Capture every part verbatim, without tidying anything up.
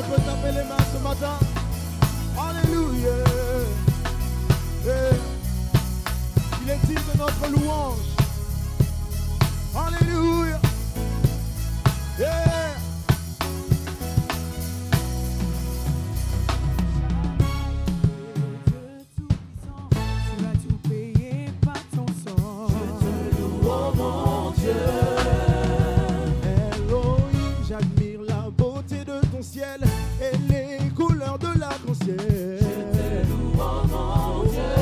On peut taper les mains ce matin. Alléluia. Yeah. Il est digne de notre louange. Alléluia. Yeah. Tu as tout payé par ton sang. Je te loue, oh mon Dieu. Elohim, j'admire la beauté de ton ciel et les couleurs de l'arc-en-ciel. Je te loue, oh mon Dieu.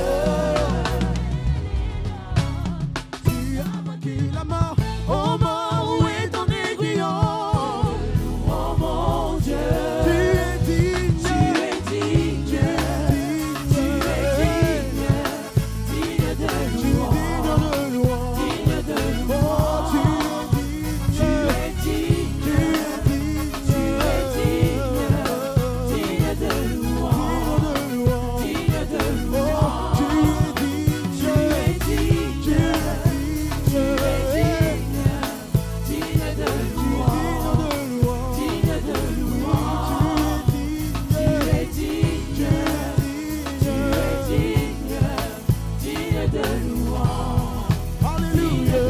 Tu as vaincu la mort. Oh mort, où est ton aiguillon? Oh mon Dieu. Tu es digne. Tu es digne. Tu es digne. Digne de Tu es louange. digne de louange. Digne de Oh, louange. tu es digne. Tu es digne. Tu es digne. Tu es digne. Digne de louange. Digne de louange. Tu es digne. Tu es digne. Tu es Tu es digne. Digne de louange. Digne de louange. Tu es digne. Tu es digne. Digne de louange. Alléluia.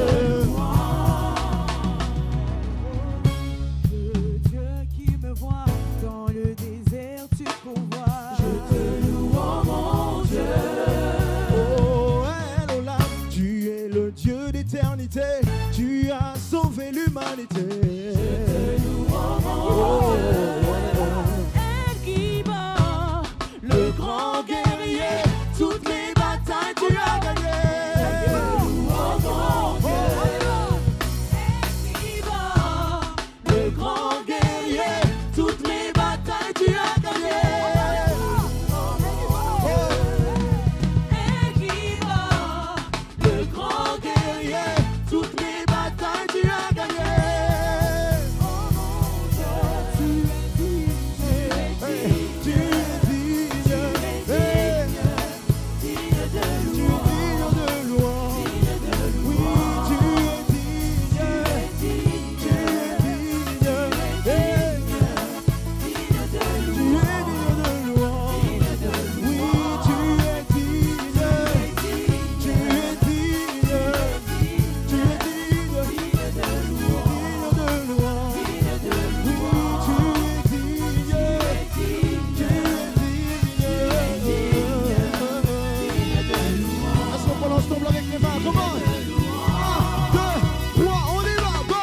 Dieu qui me voit dans le désert, tu pourvois. Je te loue, oh mon Dieu. Oh, Elohim, tu es le Dieu d'éternité. Tu as sauvé l'humanité. Oh mon Dieu. Elle qui bat, le grand guerrier, toutes les batailles tu as gagnées. Oh mon Dieu. Elle qui bat, le grand guerrier, toutes les batailles tu as gagnées. Elle qui bat, le grand guerrier, toutes les batailles tu as gagnées. Oh mon Dieu. Tu es digne. Tu es digne. Digne de Tu es louange. digne de louange. Digne de Oui, louange. tu es digne. Digne. Tu es digne. Eh, Digne de Tu es louange. digne de louange. Digne de Oui, louange. tu es digne. Tu es digne. Tu es digne. Digne de louange. Digne de louange. Digne de Oui, louange. tu es digne. Tu es digne. Est-ce qu'on peut l'ensemble avec les mains? Comment? un, deux, trois, on y va, go!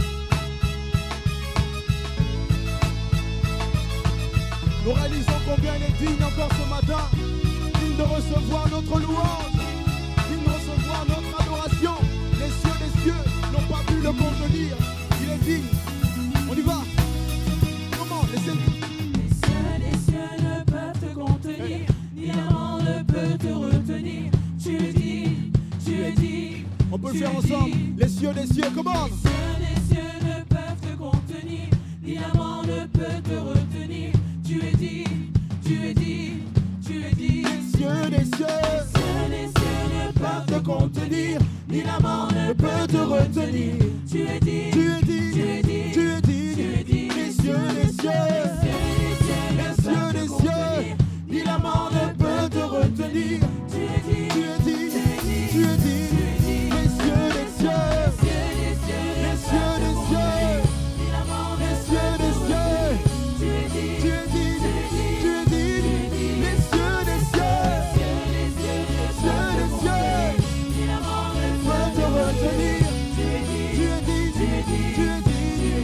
Nous réalisons combien il est digne encore ce matin, digne de recevoir notre louange, digne de recevoir notre adoration. Les cieux des cieux n'ont pas pu le contenir. Il est digne. On y va. Comment? Laissez-le. Les cieux, les cieux ne peuvent te contenir, ni la mort ne peut te retenir. Tu es digne, tu es digne. On peut le Tu faire es ensemble. digne. Les cieux des cieux, comment? Les cieux, les cieux ne peuvent te contenir, ni la mort ne peut te retenir. Tu es digne, tu es digne, tu es digne. Les cieux des cieux Les cieux, les cieux ne peuvent te contenir, ni la mort ne peut te retenir. Tu es digne, Tu es digne, tu es digne, tu es digne. tu es digne. Les cieux des cieux, Les cieux, les cieux, ni la mort ne peut te retenir. Tu es digne, tu es digne, tu es digne. Les cieux des cieux, les cieux, les cieux des cieux, ni la mort ne les cieux des cieux. Tu es digne, Tu es digne, tu es digne. Les cieux des cieux, les cieux, les cieux des cieux, ni la mort ne peut te retenir. Tu es Tu digne, es digne, tu es digne.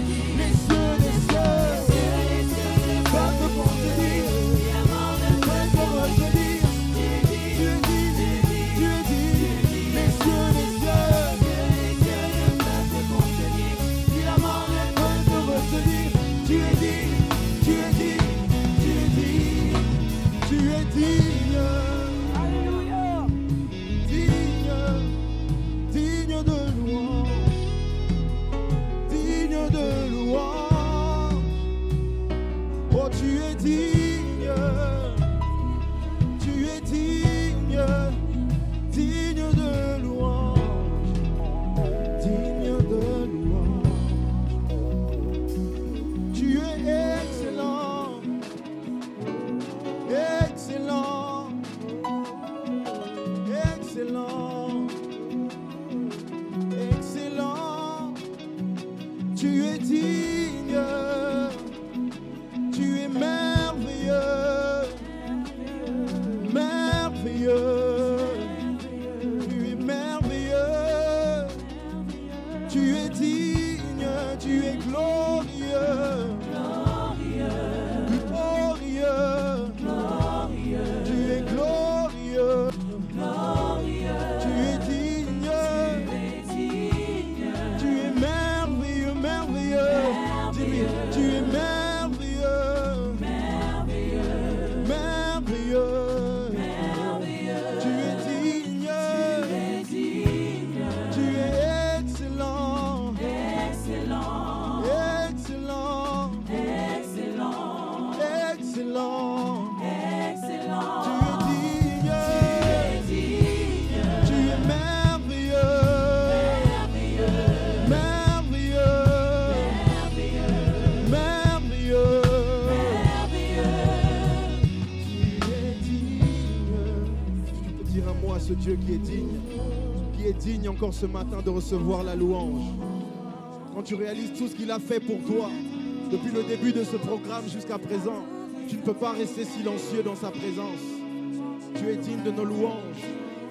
ce Dieu qui est digne, qui est digne encore ce matin de recevoir la louange. Quand tu réalises tout ce qu'il a fait pour toi, depuis le début de ce programme jusqu'à présent, tu ne peux pas rester silencieux dans sa présence. Tu es digne de nos louanges.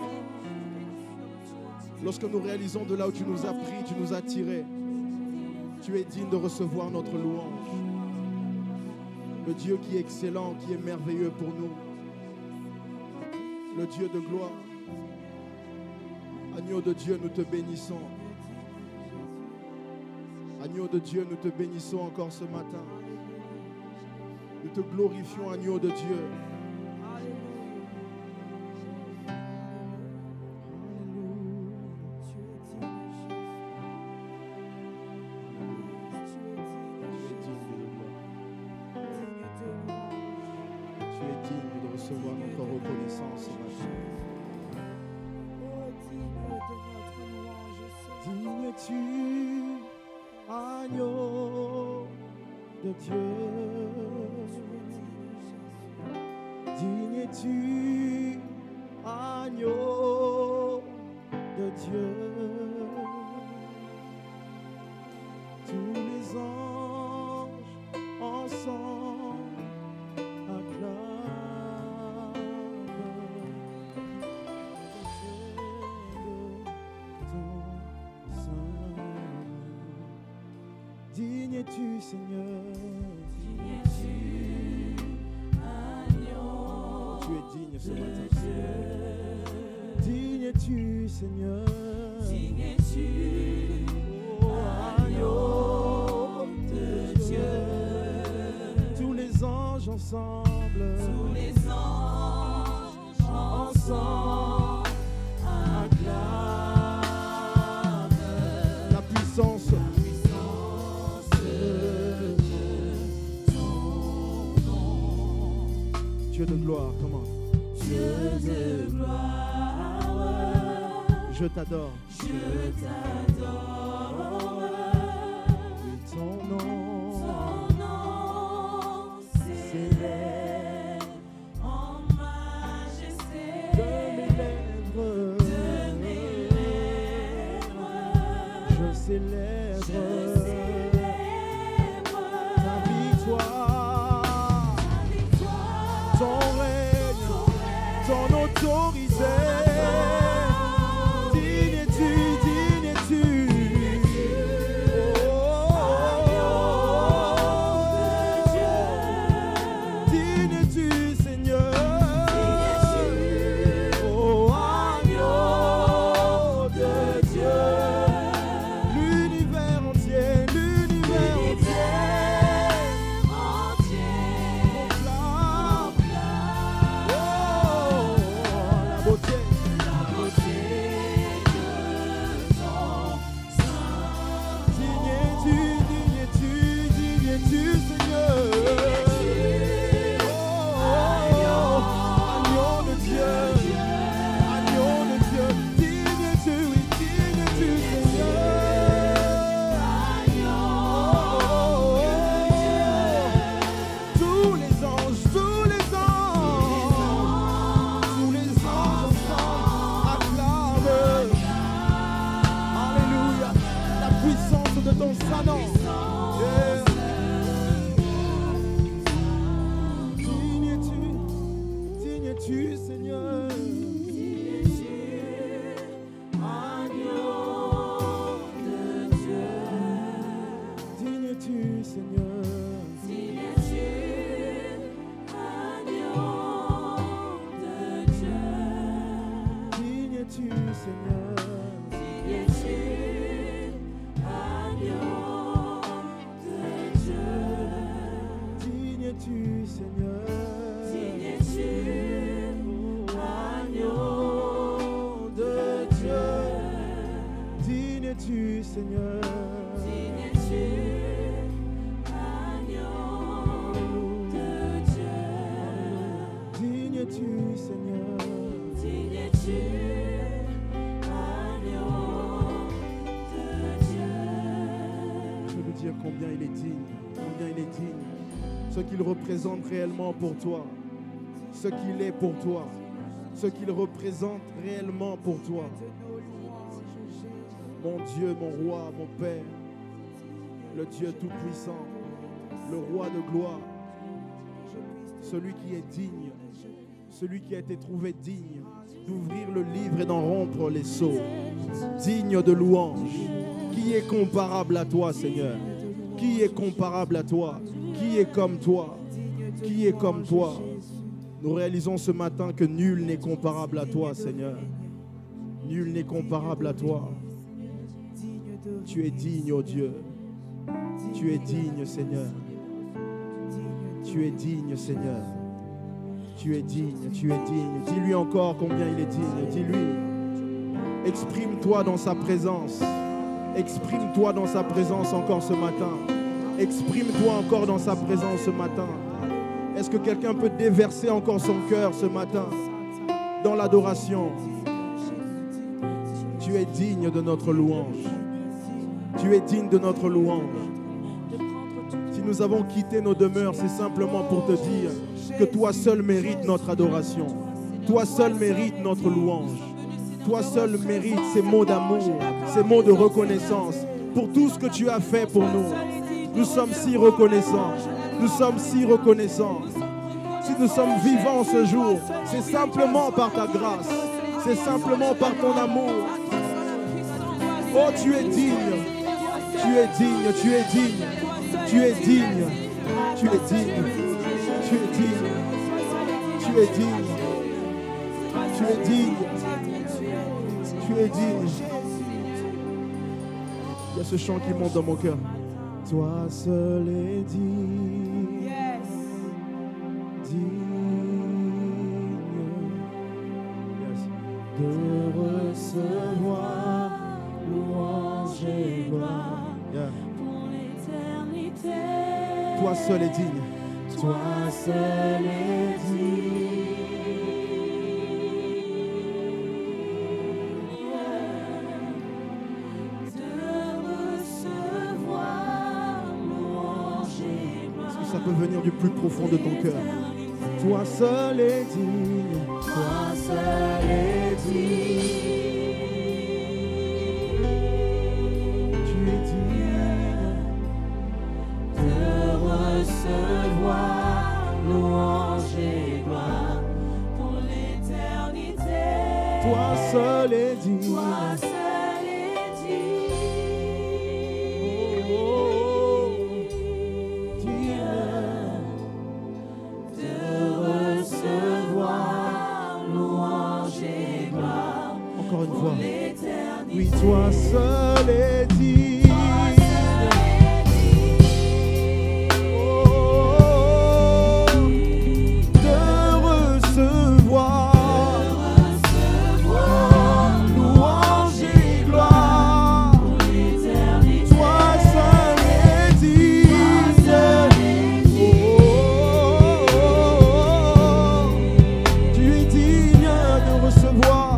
Lorsque nous réalisons de là où tu nous as pris, tu nous as tirés, tu es digne de recevoir notre louange. Le Dieu qui est excellent, qui est merveilleux pour nous. Le Dieu de gloire. Agneau de Dieu, nous te bénissons. Agneau de Dieu, nous te bénissons encore ce matin. Nous te glorifions, agneau de Dieu. Digne-tu, Seigneur, Digne-tu, agneau. Tu es digne ce matin. Digne-tu, Seigneur, Digne-tu, agneau de Dieu. Tous les anges ensemble, Tous les anges ensemble acclament la puissance. Dieu de gloire, comment? Dieu de gloire, je t'adore, je t'adore. Et ton nom, ton nom s'élève en majesté de mes lèvres, de mes lèvres. je célèbre, Je célèbre ta victoire. Ton règne, ton autorité, digne es-tu, digne es-tu, digne es-tu, Seigneur, oh agneau de Dieu, l'univers entier, l'univers entier. Digne-tu, Seigneur, Digne-tu, agneau de Dieu. digne-tu, Seigneur, Digne-tu, agneau de Dieu. Je veux lui dire combien il est digne, combien il est digne, ce qu'il représente réellement pour toi, ce qu'il est pour toi. ce qu'il représente réellement pour toi. Mon Dieu, mon roi, mon Père, le Dieu tout-puissant, le roi de gloire, celui qui est digne, celui qui a été trouvé digne d'ouvrir le livre et d'en rompre les sceaux, digne de louange. Qui est comparable à toi, Seigneur? Qui est comparable à toi? Qui est comme toi? Qui est comme toi? Nous réalisons ce matin que nul n'est comparable à toi, Seigneur. Nul n'est comparable à toi. Tu es digne, ô Dieu. Tu es digne, Seigneur. Tu es digne, Seigneur. Tu es digne, tu es digne. Dis-lui encore combien il est digne. Dis-lui. Exprime-toi dans sa présence. Exprime-toi dans sa présence encore ce matin. Exprime-toi encore dans sa présence ce matin. Est-ce que quelqu'un peut déverser encore son cœur ce matin dans l'adoration? Tu es digne de notre louange. Tu es digne de notre louange. Si nous avons quitté nos demeures, c'est simplement pour te dire que toi seul mérites notre adoration. Toi seul mérites notre louange. Toi seul mérites ces mots d'amour, ces mots de reconnaissance pour tout ce que tu as fait pour nous. Nous sommes si reconnaissants. Nous sommes si reconnaissants. Si nous sommes vivants ce jour, c'est simplement par ta grâce. C'est simplement par ton amour. Oh, tu es digne. Tu es digne. Tu es digne. Tu es digne. Tu es digne. Tu es digne. Tu es digne. Tu es digne. Tu es digne. Il y a ce chant qui monte dans mon cœur. Toi seul est digne. Digne. Yes. De recevoir louange et gloire. Yeah. Pour l'éternité. Toi seul est digne. Toi seul est digne. Ça peut venir du plus profond de ton cœur. Toi seul est digne. Toi seul est digne. Tu es digne de recevoir louange et gloire pour l'éternité. Toi seul est digne. Toi seul est digne. Oh, oh, oh. Encore une fois. Oui, toi seul est digne. Oh, de recevoir louange et gloire. Toi seul est digne. Oh, tu es digne de recevoir.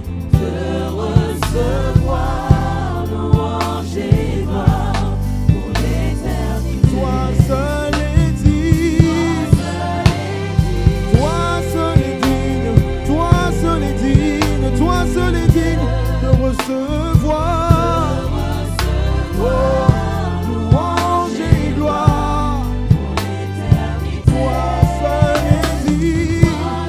Recevoir, oh, louange et gloire, toi seul est digne,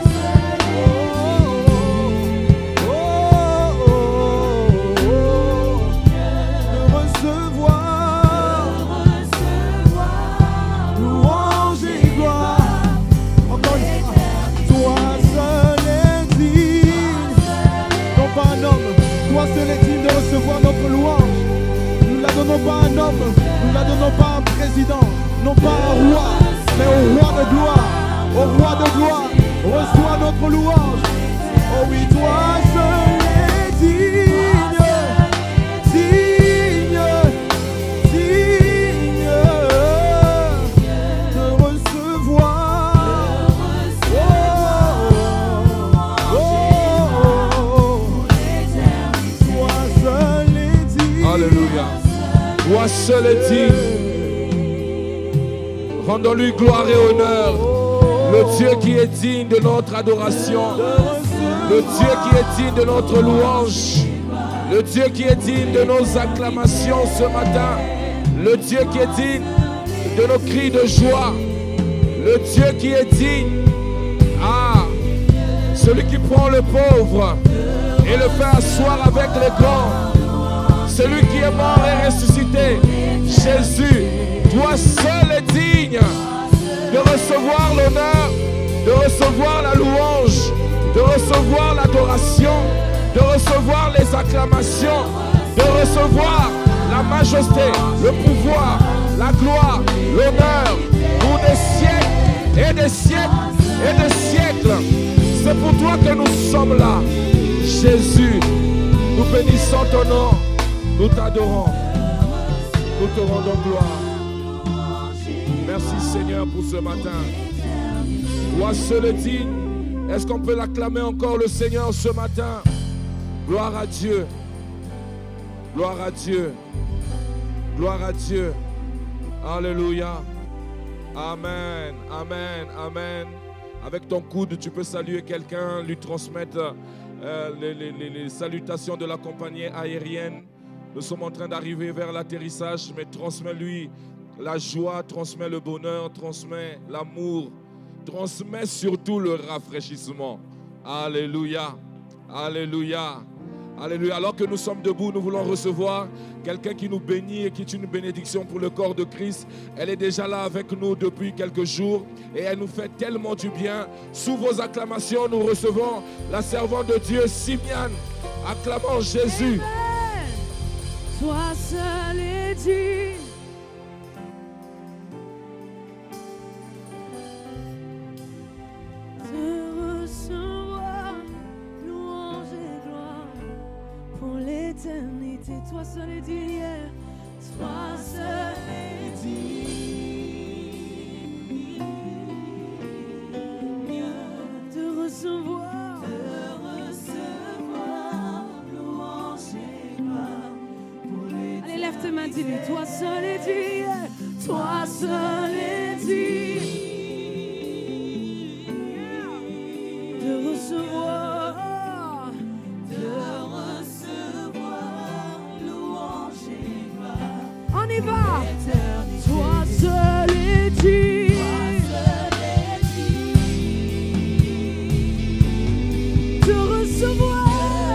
oh, oh, oh, oh, de recevoir, louange et gloire, encore une fois, toi seul est digne, non pas un homme. Toi seul est digne de recevoir notre louange. Nous ne la donnons pas à un homme, nous ne la donnons pas à un président, non pas à un roi, mais au roi de gloire. Au roi de gloire, reçois notre louange. Oh oui, toi seul est digne, digne, digne de recevoir. Oh, oh, oh. Alléluia. Toi seul est digne. Rendons-lui gloire et honneur. Le Dieu qui est digne de notre adoration. Le Dieu qui est digne de notre louange. Le Dieu qui est digne de nos acclamations ce matin. Le Dieu qui est digne de nos cris de joie. Le Dieu qui est digne. Ah, celui qui prend le pauvre et le fait asseoir avec les grands. Celui qui est mort et ressuscité. Jésus, toi seul es digne de recevoir l'honneur, de recevoir la louange, de recevoir l'adoration, de recevoir les acclamations, de recevoir la majesté, le pouvoir, la gloire, l'honneur pour des siècles et des siècles et des siècles. C'est pour toi que nous sommes là. Jésus, nous bénissons ton nom, nous t'adorons, nous te rendons gloire. Merci Seigneur pour ce matin. Toi seul est digne. Est-ce qu'on peut l'acclamer encore le Seigneur ce matin? Gloire à Dieu. Gloire à Dieu. Gloire à Dieu. Alléluia. Amen. Amen. Amen. Avec ton coude, tu peux saluer quelqu'un, lui transmettre euh, les, les, les, les salutations de la compagnie aérienne. Nous sommes en train d'arriver vers l'atterrissage, mais transmets-lui la joie, transmets le bonheur, transmets l'amour, transmets surtout le rafraîchissement. Alléluia. Alléluia. Alléluia. Alors que nous sommes debout, nous voulons recevoir quelqu'un qui nous bénit et qui est une bénédiction pour le corps de Christ. Elle est déjà là avec nous depuis quelques jours et elle nous fait tellement du bien. Sous vos acclamations, nous recevons la servante de Dieu, Simiane. Acclamons Jésus. Amen. Toi seul est digne. De recevoir louange et gloire pour l'éternité. Toi seul est digne. Toi seul est digne de recevoir, de recevoir louange et gloire pour l'éternité. Allez, lève tes mains, dis-le. Toi seul est digne. Toi seul est digne de recevoir, de recevoir louange et gloire. On y va. Toi seul est digne. De recevoir.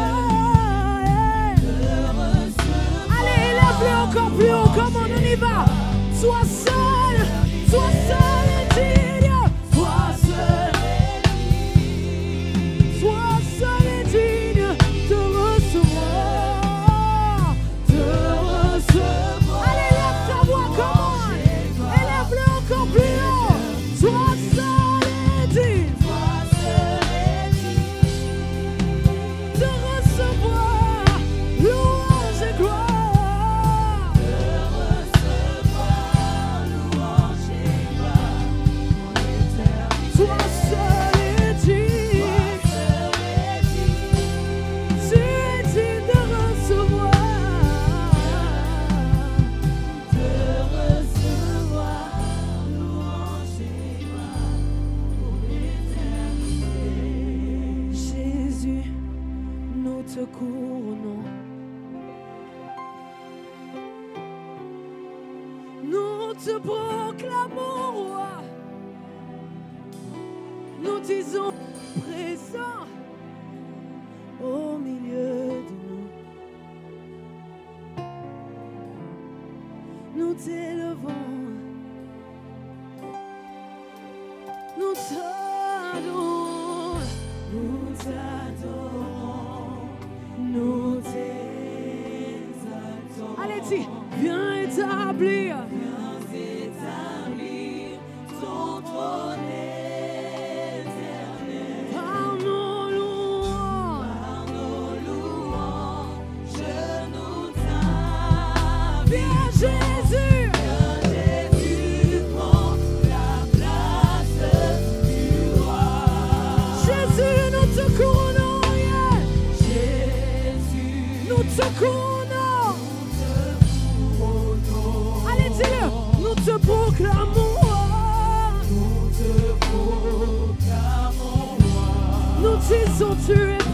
Allez, élève-le encore plus haut. Comment on y va? Toi seul, toi seul est digne. Toi seul est digne. Toi seul est digne de recevoir, de recevoir. Allez, lève ta voix, comment? Élève-le encore plus haut. Toi seul est digne. Toi seul est digne de recevoir louange et gloire. Toi seul est digne. Tu es digne de recevoir, de recevoir louange et gloire pour l'éternité. Jésus, nous te couronnons. Nous te proclamons roi. Nous disons présent au milieu de nous. Nous t'élevons, nous t'adorons, nous t'adorons, nous t'exaltons. Allez, dis, viens établir, viens établir ton trône. Jésus, Jésus prend la place du roi. Jésus, nous te couronnons, yeah. Jésus, nous te couronnons. Allez, dis-le, nous te proclamons. Nous te proclamons. Nous disons, tu es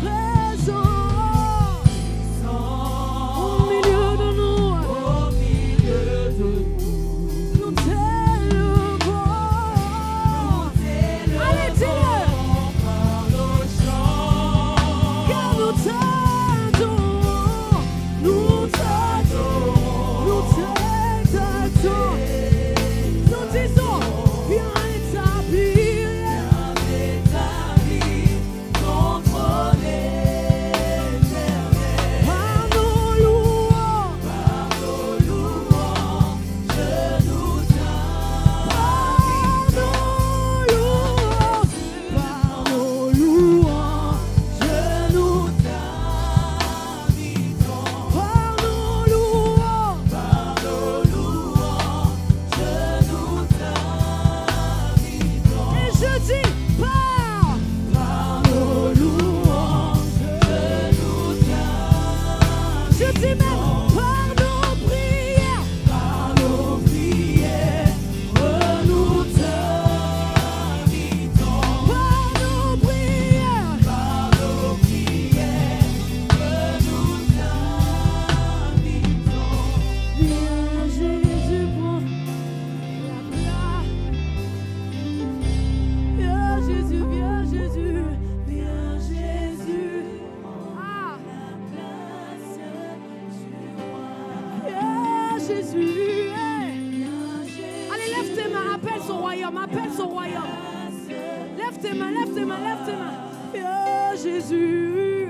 mains, lève tes mains, lève tes mains. Viens Jésus.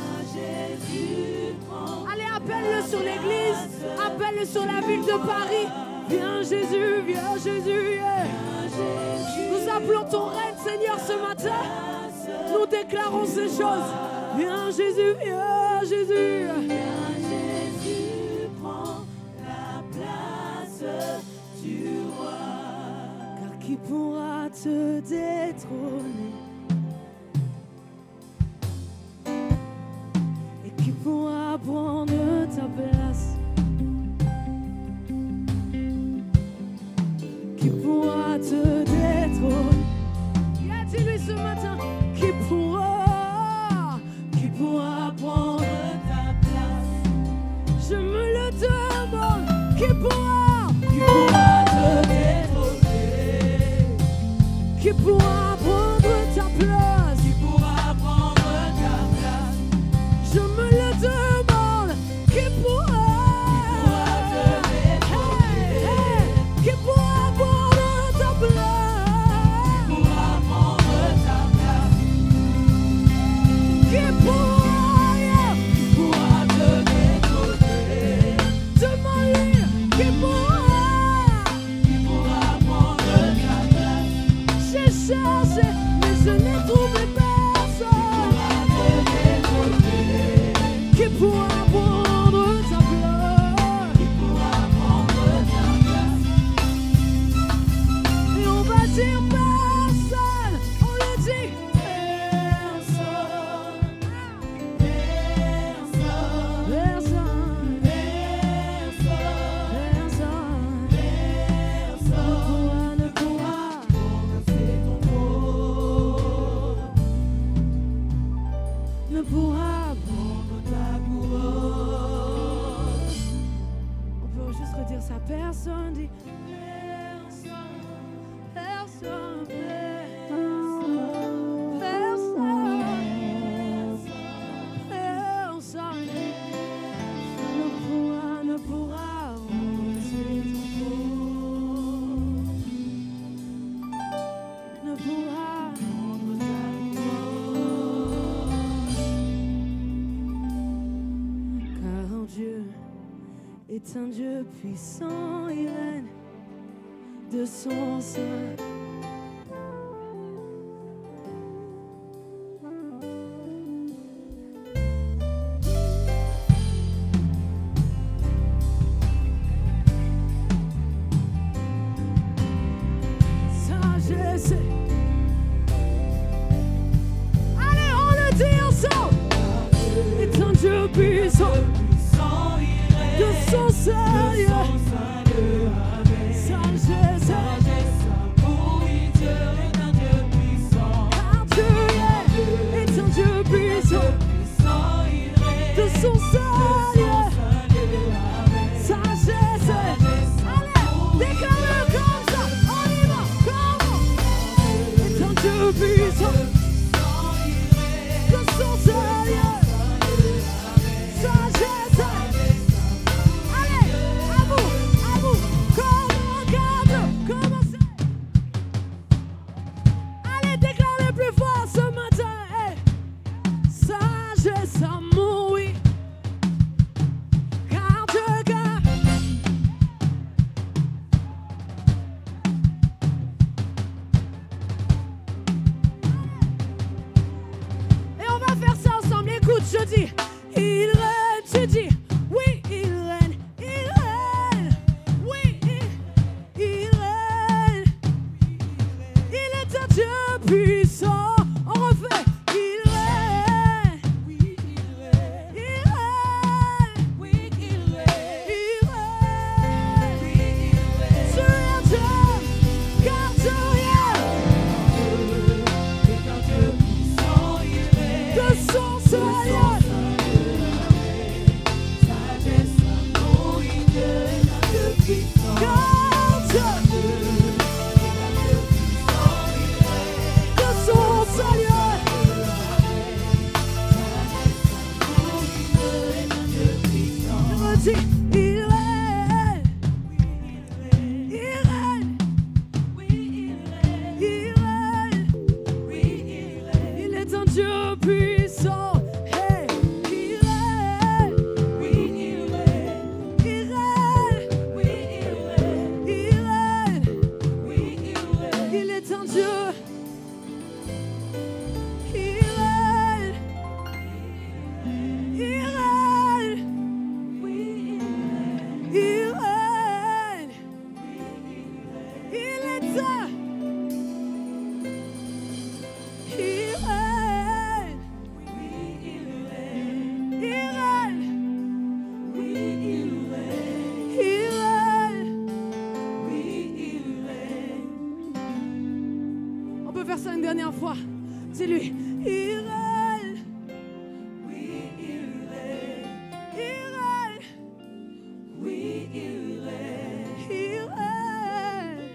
Allez, appelle-le sur l'église, appelle-le sur la ville de Paris. Viens Jésus, viens Jésus. Yeah. Nous appelons ton règne, Seigneur, ce matin. Nous déclarons ces choses. Viens Jésus, viens Jésus. Viens Jésus, prends la place du roi. Car qui pourra te détrôner? Et qui pourra prendre ta place? Qui pourra te détrôner? Y a-t-il lui ce matin? Qui pourra, qui pourra prendre ta place? Je me le demande. Qui pourra, qui pourra te détrôner? Qui pourra prendre ta place? Qui pourra prendre ta place? Je me le demande. Qui pourra, te détrôner? Hey, hey, qui pourra prendre ta place? Qui pourra prendre ta place? Qui pourra, yeah. Qui pourra te détrôner? Demande-lui. Qui pourra, Qui pourra prendre ta place? j'ai cherché, mais je n'ai trouvé personne. Te détrôner? Qui pourra prendre ta place? Qui pourra prendre ta place? Et on va dire personne. On le dit. Personne, personne, Personne, personne, personne ne pourra, ne pourra, c'est ton ne pourra. prendre ta couronne. On peut juste redire ça. Personne dit. Personne, personne, personne, personne ne pourra, ne pourra remplacer ton trône. Ne pourra prendre ta couronne. Car Dieu est un Dieu puissant, il règne de son sein. Sagesse. Allez, on le dit ensemble. Est un Dieu puissant Puissant, il règne de son sein. son sein de avec Sagesse. sagesse. Oui, Dieu est un Dieu puissant. Car Dieu est un Dieu puissant Puissant, il règne de son sein. sein de avec Sagesse. Allez, déclare-le comme ça. On y va. Comment? Est un Dieu puissant de son sein. Sagesse. Allez, à vous, à vous. Comment, garde, commencez. Allez, déclare-le plus fort ce matin. Hey. Sagesse, amour, oui. Car Dieu garde. Et on va faire ça ensemble. Écoute, je dis, il règne. Tu dis, oui, il règne. Il règne. Oui, il, il règne. Il est un Dieu puissant. On refait. Il règne. Oui, il règne. Il règne. Oui, il règne. Il règne. Oui, il règne. Tu es un Dieu, car Dieu C'est un Dieu puissant, il règne. de son Seigneur. Sagesse, amour, il Dieu est un Dieu puissant. Car Dieu Puissant, il règne. de son Seigneur. est un Dieu. Il règne. Il règne. Il règne. Il est un. Il règne. Il règne. Il règne. On peut faire ça une dernière fois. Dis-lui. Il règne. Il règne. Il règne.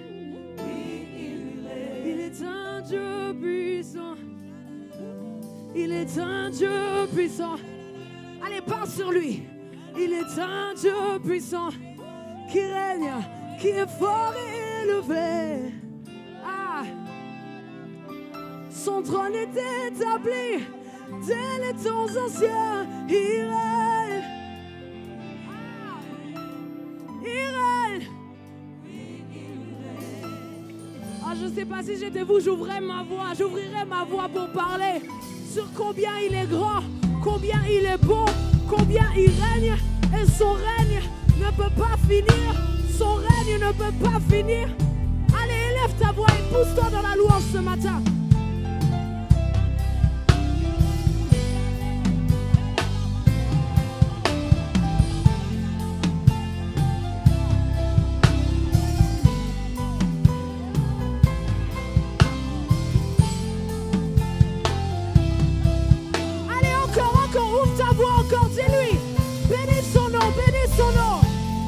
Il est un Dieu puissant. Il est un Dieu puissant. Allez, parle sur lui. Il est un Dieu puissant qui règne, qui est fort et élevé. Ah. Son trône est établi dès les temps anciens. Il règne. Ah. Il règne. Ah, je ne sais pas si j'étais vous, j'ouvrirais ma voix, j'ouvrirais ma voix pour parler sur combien il est grand, combien il est beau, combien il règne, et son règne ne peut pas finir, son règne ne peut pas finir. Allez, élève ta voix et pousse-toi dans la louange ce matin. Allez, encore, encore, ouvre ta voix encore, dis-lui. Bénis son nom, bénis son nom.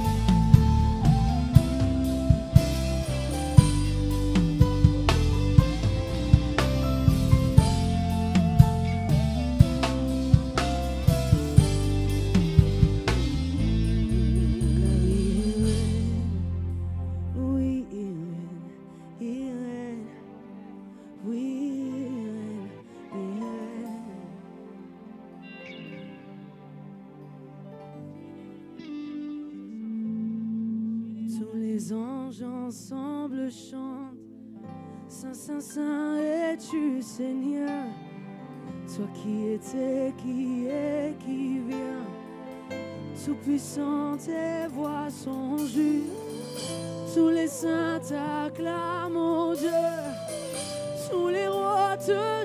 Oui, il règne, il règne. Oui, il règne, il règne. Tous les anges ensemble chantent. Saint, Saint, Saint es-tu Seigneur. Toi qui étais, qui est, qui vient. Tout puissant, tes voix sont justes. Tous les saints t'acclament, mon Dieu. Tous les rois te,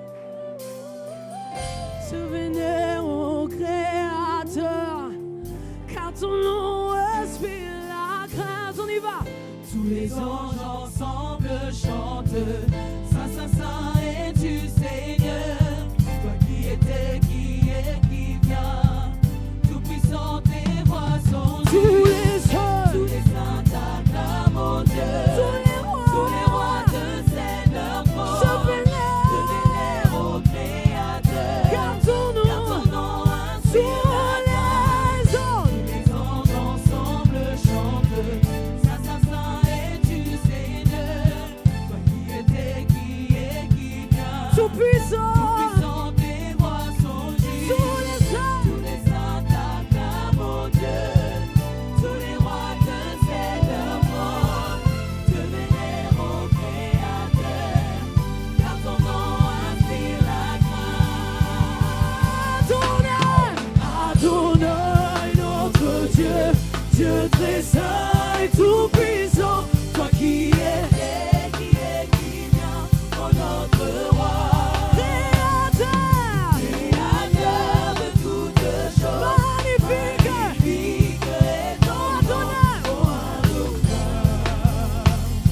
te vénèrent au Créateur. Car ton nom inspire la crainte. On y va. Tous les anges ensemble chantent. Saint, Saint, Saint es-tu Seigneur. Toi qui étais, qui est, qui vient. Tout puissant, tes voix sont Tous justes. les saints, Tous les saints t'acclament, mon Dieu. tous les rois, Tous les rois te cèdent leur se trône. Te vénèrent. vénèrent au Créateur. Car ton Car nom ton nom inspire sur la crainte. les anges. Les anges ensemble chantent. Saint, Saint, Saint es-tu Seigneur. Toi qui étais, qui est, qui vient. Tout puissant, Puissant, tes voix sont justes. tous les saints, Tous les saints t'acclament, mon Dieu. Tous les rois te cèdent leur trône. Te vénèrent au Créateur. Car ton nom inspire la crainte. Adonai, Adonai, notre Dieu, Dieu très saint et tout puissant, toi qui es Et qui est, qui vient, ô notre roi. créateur, Créateur de toutes choses. magnifique, Magnifique est ton Adonai. nom, ô Adonai.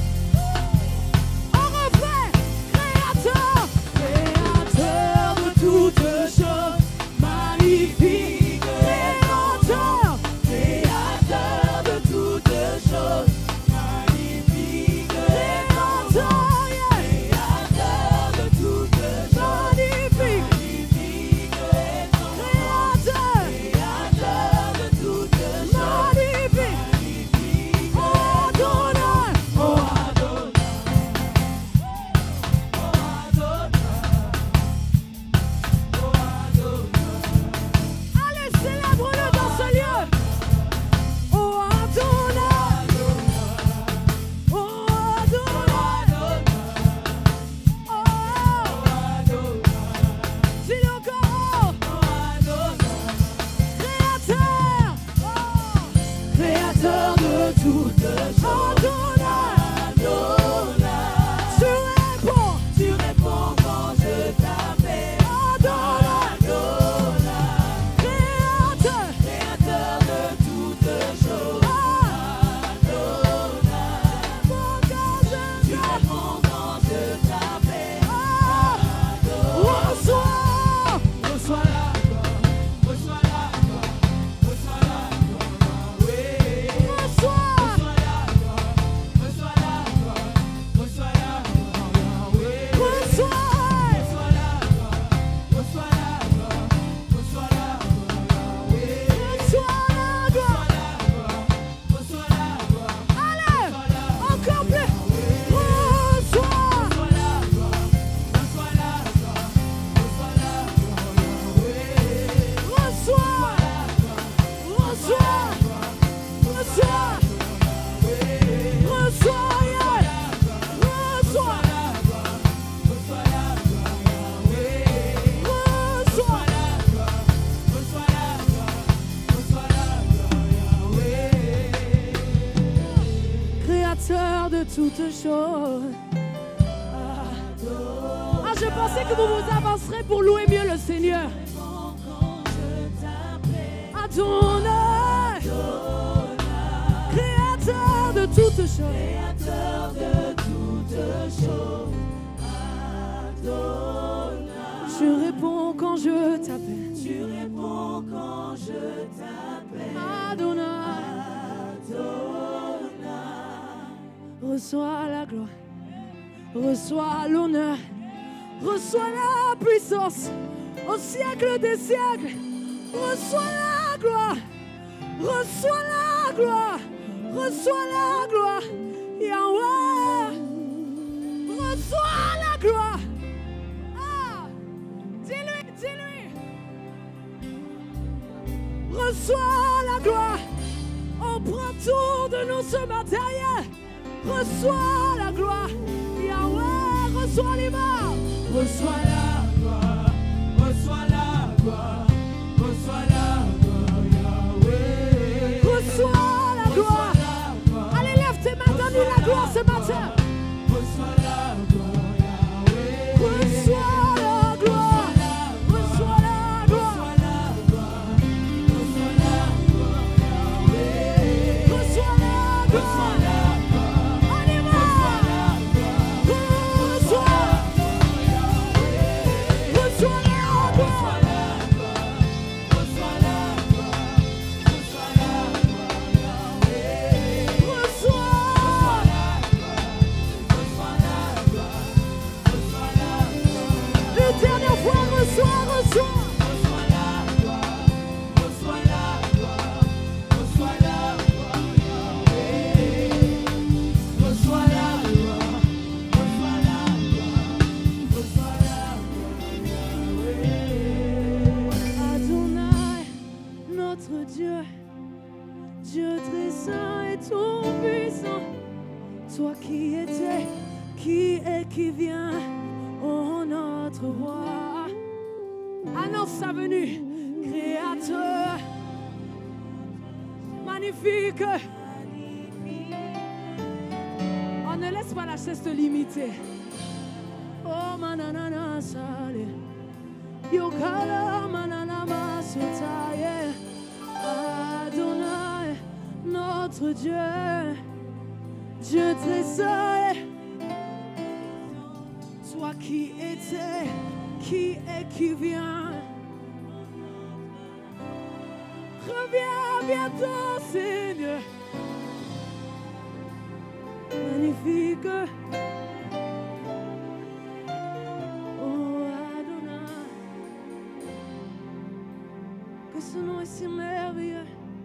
En refrain, créateur, créateur de toutes choses, magnifique, créateur, Créateur de toutes choses. Magnifique est ton nom. créateur, yeah. Créateur de toutes choses. magnifique, Magnifique est ton nom. créateur, Créateur de toutes choses. magnifique, Magnifique Adonai, oh Adonai. Oh Adonai. Oh Adonai. allez, célèbre-le dans ce lieu. Oh Adonai, oh Adonai, réponds quand je t'appelle. Reçois. Reçois la gloire, reçois la gloire, reçois la gloire, oui. Reçois. Reçois la gloire, reçois la gloire, reçois la gloire, oui. Reçois. Reçois la gloire, reçois la gloire, reçois la gloire, oui. Reçois la gloire. Reçois la gloire, Allez, encore plus. Reçois. reçois la gloire, reçois la gloire, reçois la gloire, oui. Reçois. Reçois. Reçois. Reçois. yeah. Reçois. Reçois. Créateur de toutes choses. Ah, je pensais que vous vous avancerez pour louer mieux le Seigneur. Adonai, Créateur de toutes choses. Créateur de toutes choses, Adonai. Je réponds quand je t'appelle. Tu réponds quand je t'appelle, Adonai, Adonai. reçois la gloire, reçois l'honneur, reçois la puissance au siècle des siècles. Reçois la gloire, reçois la gloire, reçois la gloire, Yahweh. Reçois la gloire. Ah, dis-lui, dis-lui. Reçois la gloire. On prend tour de nous ce matin. yeah. Reçois la gloire. Yahweh, reçois les morts. Reçois la gloire, reçois la gloire, reçois la gloire, Yahweh. Reçois la gloire. la gloire, Allez, lève tes mains, donne-lui la gloire ce matin. reçois la gloire, Yahweh. Reçois la gloire. Reçois la gloire. Reçois la gloire, Yahweh. Reçois la gloire. On y va. Reçois. Reçois la gloire. Reçois. Une dernière fois, reçois, reçois. Adonai, notre Dieu, Dieu très saint et tout puissant, toi qui étais, qui est, qui vient, oh notre roi, annonce sa venue, Créateur, magnifique. On ne laisse pas la chaise te limiter. Oh manana sale. Yokala manana masutaye. Adonai, notre Dieu, Dieu très saint, toi qui étais, qui est, qui vient. Reviens bientôt, Seigneur. Magnifique. Oh Adonai, que ce nom est si merveilleux,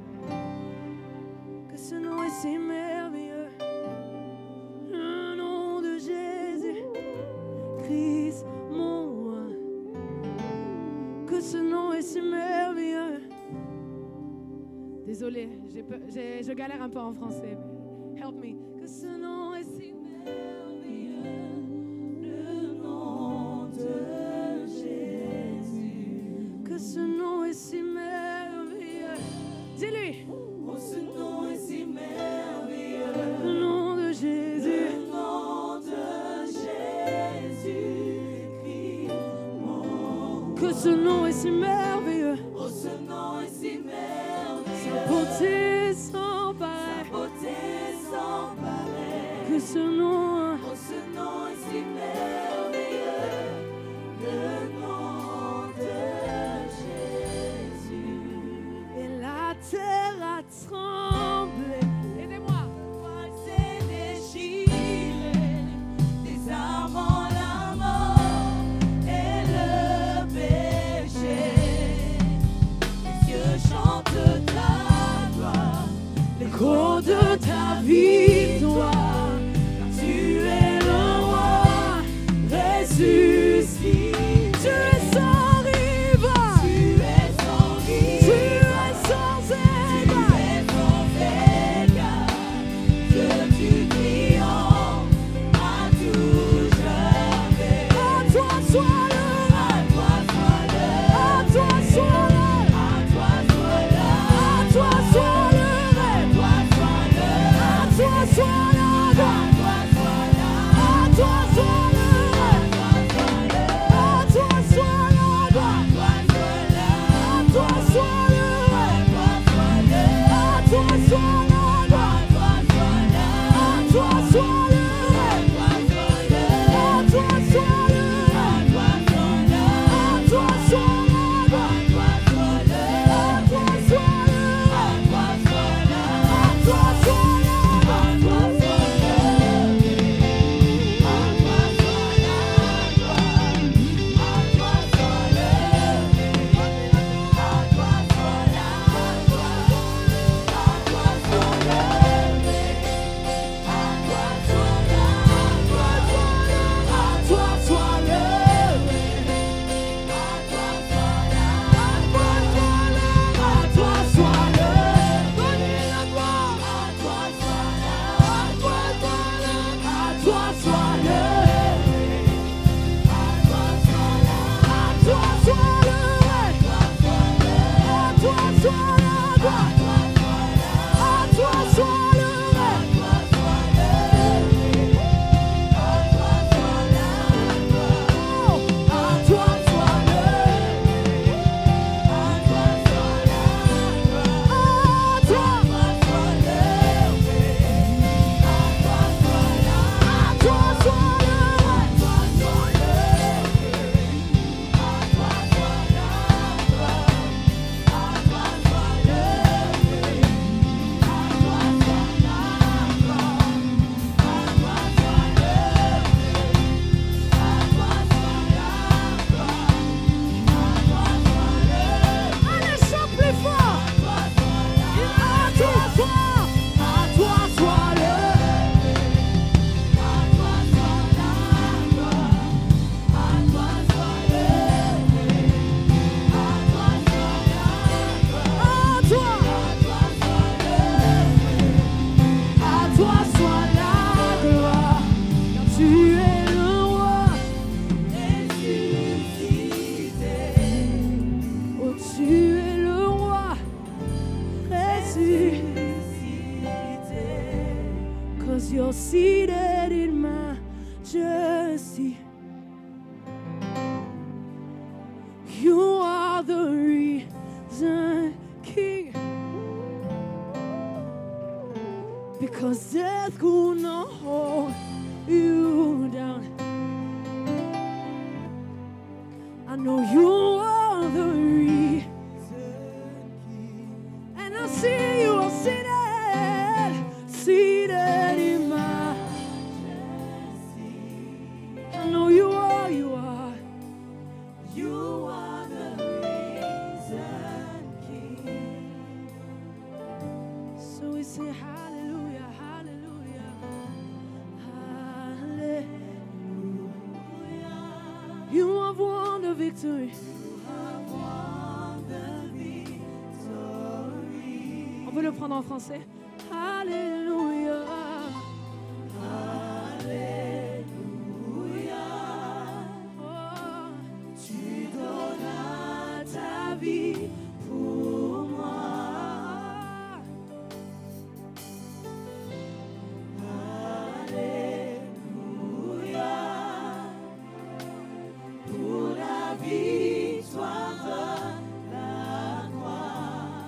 que ce nom est si merveilleux. Le nom de Jésus, Christ mon roi, que ce nom est si merveilleux. Désolée, j'ai peu- j'ai- je galère un peu en français. Help me. Que ce nom est si merveilleux, le nom de Jésus. Que ce nom est si merveilleux. Dis-lui. Oh, ce nom est si merveilleux, Le nom de Jésus. le nom de Jésus-Christ, mon Que ce nom est si merveilleux. Oh, ce nom est si merveilleux, Beauté sans pareil. beauté sans pareil. Que ce nom, Oh, ce nom majesty. You are the risen King. Because death could not hold you down. I know you are the risen King. And I see you are seated, seated in majesty. I know you are, you are. You are the risen King. So we say hallelujah, hallelujah, hallelujah. You have won the victory. You have won the victory. On peut le prendre en français. Alléluia. Alléluia. Oh, tu donnes ta vie pour moi. Alléluia. Pour la victoire de la croix.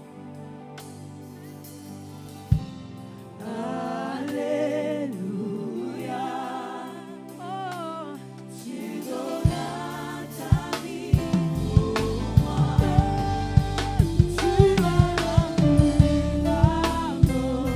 Alléluia. Oh, tu donnes ta vie pour moi. Tu m'as rendu l'amour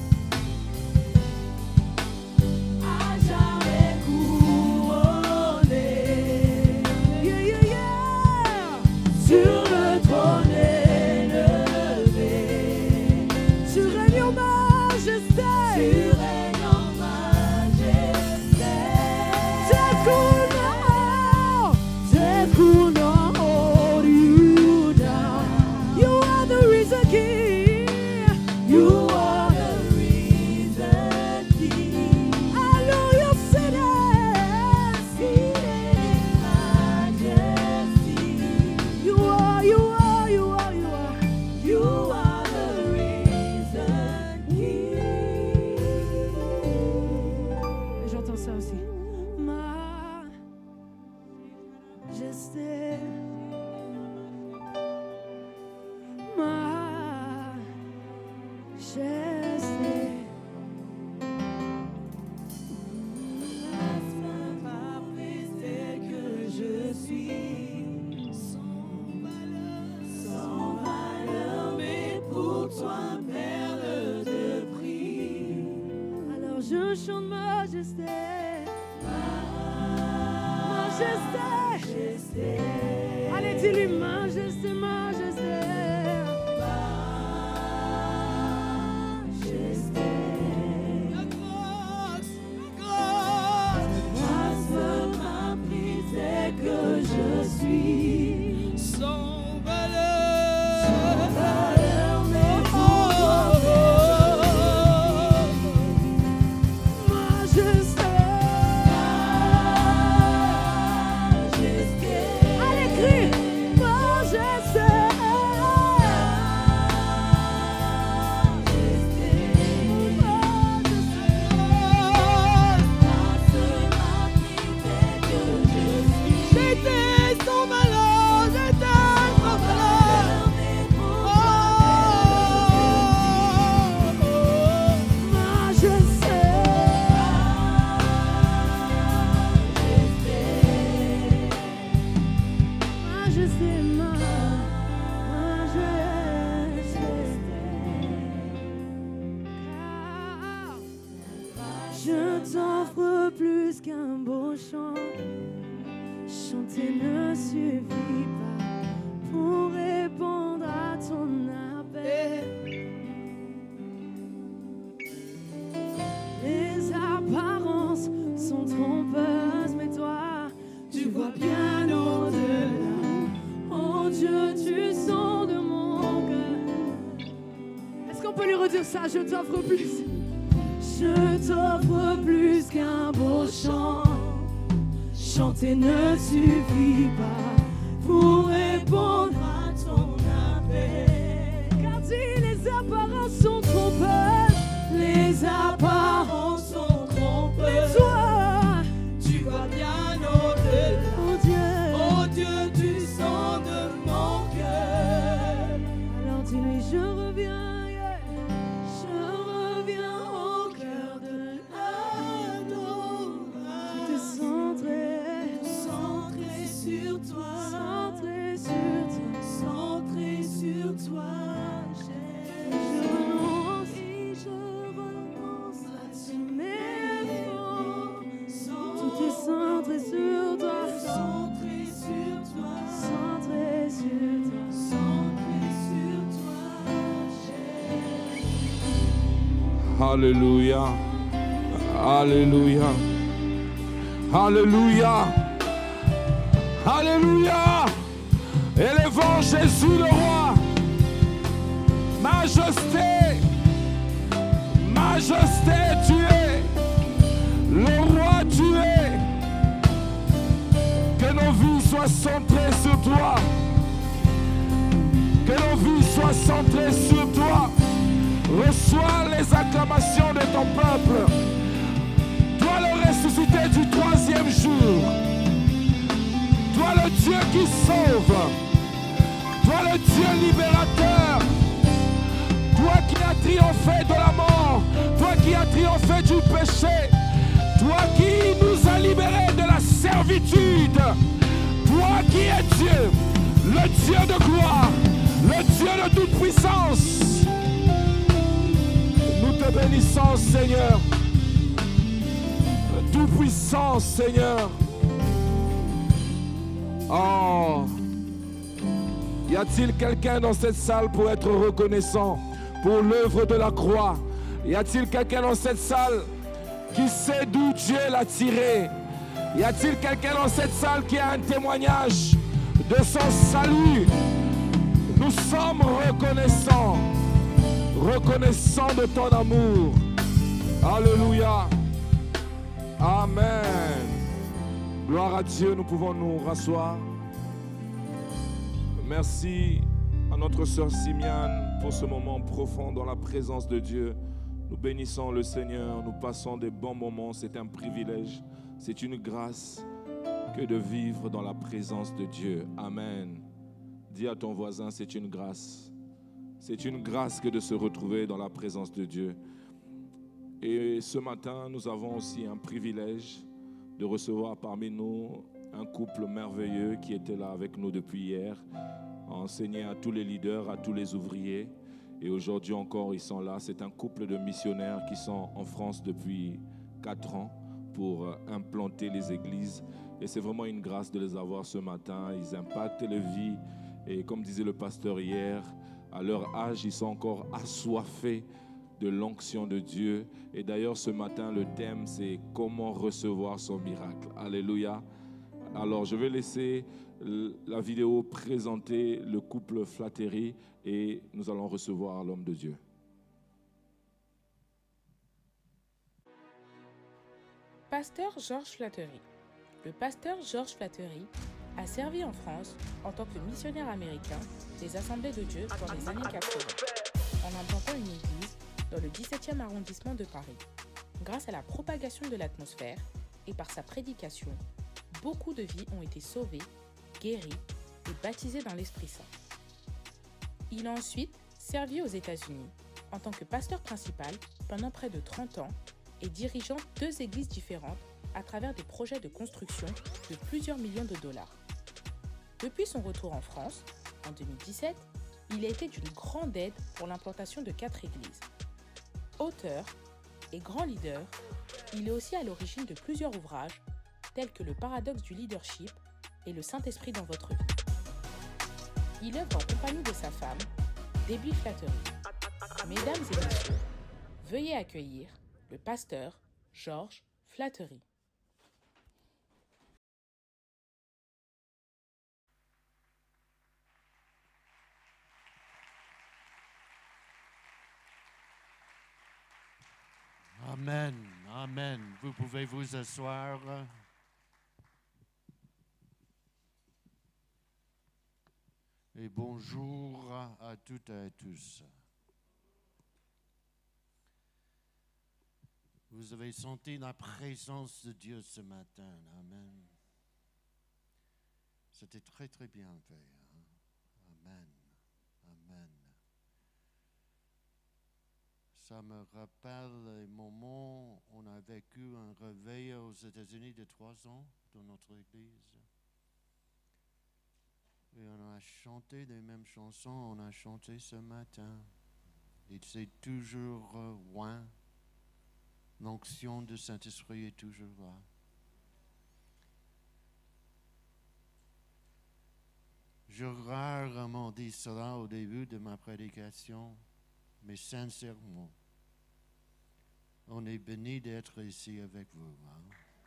à jamais couronné. Yeah, yeah, yeah. Sur le trône élevé, tu règnes en majesté. Tu règnes en majesté. Death could not, death could not hold you down. You are the risen King. You are the risen King. I know you're seated, seated in majesty. You are, you are, you are, you are. You are the risen King. Et j'entends ça aussi. Majesté. Majesté. Ma majesté que je suis, sans valeur, sans valeur, mais pour toi, perle de prix. Alors je chante majesté, majesté, allez dis-lui majesté, majesté, majesté. La grâce, la grâce, ma majesté que je suis, sans valeur, sans valeur, mais pour toi, majesté, majesté. Allez, crie, majesté, j'étais sans valeur, j'étais sans valeur. Majesté, majesté, majesté. Je t'offre plus qu'un beau chant. Chanter ne suffit pas pour répondre à ton appel. Les apparences sont trompeuses, mais toi, tu vois bien au-delà. Oh Dieu, tu sens de mon cœur. Est-ce qu'on peut lui redire ça? Je t'offre plus. Je t'offre plus qu'un beau chant. Chanter ne suffit pas pour répondre à ton appel. Car dis, les apparences sont trompeuses. Les apparences sont trompeuses. Mais toi, tu vois Alléluia. Alléluia. Alléluia. Alléluia. Élevons Jésus le roi. Majesté. Majesté, tu es. Le roi, tu es. Que nos vies soient centrées sur toi. Que nos vies soient centrées sur toi. Reçois les acclamations de ton peuple. Toi le ressuscité du troisième jour. Toi le Dieu qui sauve. Toi le Dieu libérateur. Toi qui as triomphé de la mort. Toi qui as triomphé du péché. Toi qui nous as libérés de la servitude. Toi qui es Dieu. Le Dieu de gloire. Le Dieu de toute puissance. Nous te bénissons, Seigneur. Tout-puissant, Seigneur. Oh. Y a-t-il quelqu'un dans cette salle pour être reconnaissant pour l'œuvre de la croix? Y a-t-il quelqu'un dans cette salle qui sait d'où Dieu l'a tiré? Y a-t-il quelqu'un dans cette salle qui a un témoignage de son salut? Nous sommes reconnaissants. Reconnaissant de ton amour. Alléluia. Amen. Gloire à Dieu, nous pouvons nous rasseoir. Merci à notre sœur Simiane pour ce moment profond dans la présence de Dieu. Nous bénissons le Seigneur, nous passons des bons moments, c'est un privilège, c'est une grâce que de vivre dans la présence de Dieu. Amen. Dis à ton voisin, c'est une grâce. C'est une grâce que de se retrouver dans la présence de Dieu. Et ce matin, nous avons aussi un privilège de recevoir parmi nous un couple merveilleux qui était là avec nous depuis hier, a enseigné à tous les leaders, à tous les ouvriers. Et aujourd'hui encore, ils sont là. C'est un couple de missionnaires qui sont en France depuis quatre ans pour implanter les églises. Et c'est vraiment une grâce de les avoir ce matin. Ils impactent les vies. Et comme disait le pasteur hier, à leur âge, ils sont encore assoiffés de l'onction de Dieu. Et d'ailleurs, ce matin, le thème, c'est comment recevoir son miracle. Alléluia. Alors, je vais laisser la vidéo présenter le couple Flattery et nous allons recevoir l'homme de Dieu. Pasteur Georges Flattery. Le pasteur Georges Flattery a servi en France en tant que missionnaire américain des Assemblées de Dieu dans les années quatre-vingts, en implantant une église dans le dix-septième arrondissement de Paris. Grâce à la propagation de l'atmosphère et par sa prédication, beaucoup de vies ont été sauvées, guéries et baptisées dans l'Esprit Saint. Il a ensuite servi aux États-Unis en tant que pasteur principal pendant près de trente ans et dirigeant deux églises différentes à travers des projets de construction de plusieurs millions de dollars. Depuis son retour en France, en deux mille dix-sept, il a été d'une grande aide pour l'implantation de quatre églises. Auteur et grand leader, il est aussi à l'origine de plusieurs ouvrages tels que Le paradoxe du leadership et Le Saint-Esprit dans votre vie. Il œuvre en compagnie de sa femme, Debbie Flattery. Mesdames et messieurs, veuillez accueillir le pasteur Georges Flattery. Amen, amen. Vous pouvez vous asseoir. Et bonjour à toutes et à tous. Vous avez senti la présence de Dieu ce matin. Amen. C'était très, très bien fait. Hein? Amen. Amen. Ça me rappelle les moments où on a vécu un réveil aux États-Unis de trois ans dans notre église. Et on a chanté les mêmes chansons, on a chanté ce matin. Et c'est toujours loin. L'onction du Saint-Esprit est toujours là. Je rarement dis cela au début de ma prédication, mais sincèrement, On est béni d'être ici avec vous. Hein?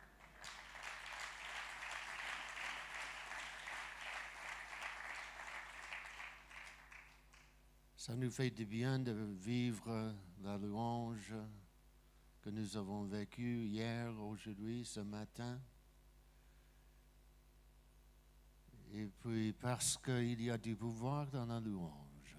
Ça nous fait du bien de vivre la louange que nous avons vécue hier, aujourd'hui, ce matin. Et puis parce qu'il y a du pouvoir dans la louange.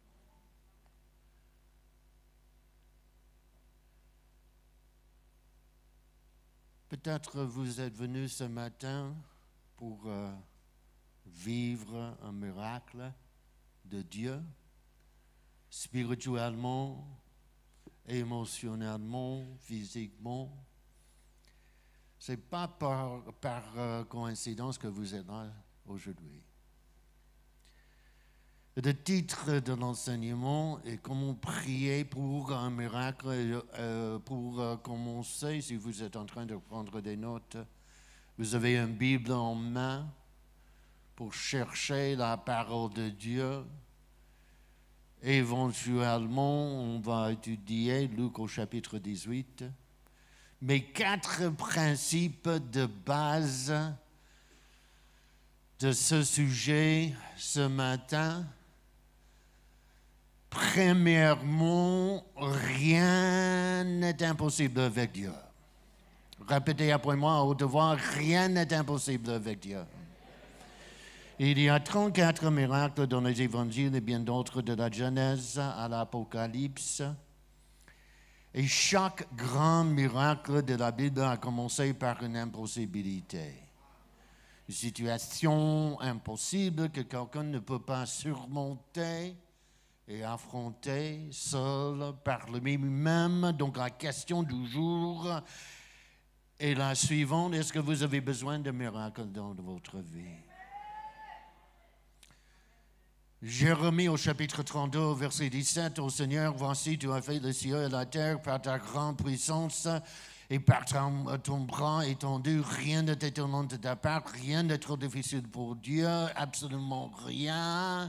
Peut-être vous êtes venu ce matin pour euh, vivre un miracle de Dieu, spirituellement, émotionnellement, physiquement. Ce n'est pas par, par euh, coïncidence que vous êtes là aujourd'hui. Le titre de l'enseignement est « Comment prier pour un miracle euh, ». Pour euh, commencer, si vous êtes en train de prendre des notes, vous avez une Bible en main pour chercher la parole de Dieu. Éventuellement, on va étudier Luc au chapitre dix-huit. Mais quatre principes de base de ce sujet ce matin. Premièrement, rien n'est impossible avec Dieu. Répétez après moi à haute voix, rien n'est impossible avec Dieu. Il y a trente-quatre miracles dans les évangiles et bien d'autres de la Genèse à l'Apocalypse. Et chaque grand miracle de la Bible a commencé par une impossibilité. Une situation impossible que quelqu'un ne peut pas surmonter et affronter seul par lui-même. Donc la question du jour est la suivante. Est-ce que vous avez besoin de miracles dans votre vie? Jérémie au chapitre trente-deux, verset dix-sept, « Ô Seigneur, voici, tu as fait le ciel et la terre par ta grande puissance et par ton, ton bras étendu. Rien n'est étonnant de ta part, rien n'est trop difficile pour Dieu, absolument rien. »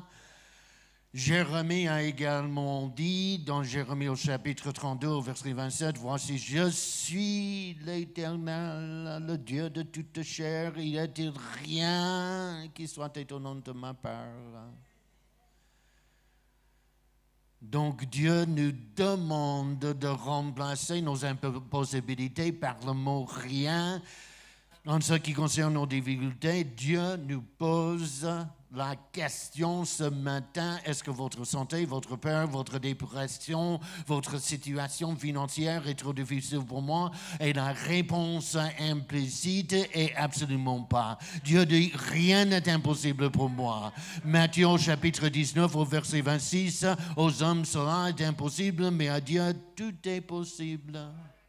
Jérémie a également dit, dans Jérémie au chapitre trente-deux, verset vingt-sept, « Voici, je suis l'Éternel, le Dieu de toute chair, il n'y a-t-il rien qui soit étonnant de ma part. » Donc Dieu nous demande de remplacer nos impossibilités par le mot « rien ». En ce qui concerne nos difficultés, Dieu nous pose la question ce matin, est-ce que votre santé, votre peur, votre dépression, votre situation financière est trop difficile pour moi? Et la réponse implicite est absolument pas. Dieu dit, rien n'est impossible pour moi. Matthieu au chapitre dix-neuf au verset vingt-six, aux hommes cela est impossible, mais à Dieu tout est possible.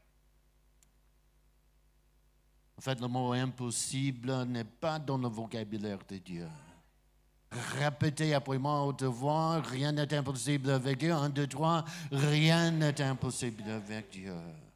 En fait, le mot impossible n'est pas dans le vocabulaire de Dieu. Répétez après moi à haute voix, rien n'est impossible avec Dieu. Un, deux, trois, rien n'est impossible avec Dieu.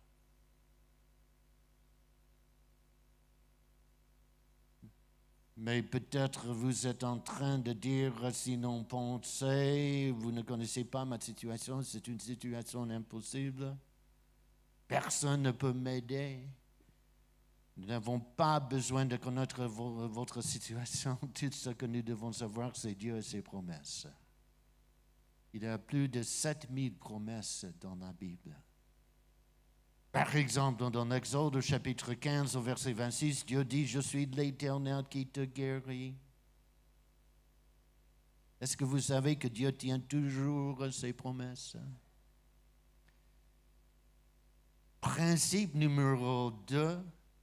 Mais peut-être vous êtes en train de dire, sinon pensez, vous ne connaissez pas ma situation, c'est une situation impossible. Personne ne peut m'aider. Nous n'avons pas besoin de connaître votre situation. Tout ce que nous devons savoir, c'est Dieu et ses promesses. Il y a plus de sept mille promesses dans la Bible. Par exemple, dans l'Exode, au chapitre quinze, au verset vingt-six, Dieu dit, « Je suis l'Éternel qui te guérit. » Est-ce que vous savez que Dieu tient toujours ses promesses? Principe numéro deux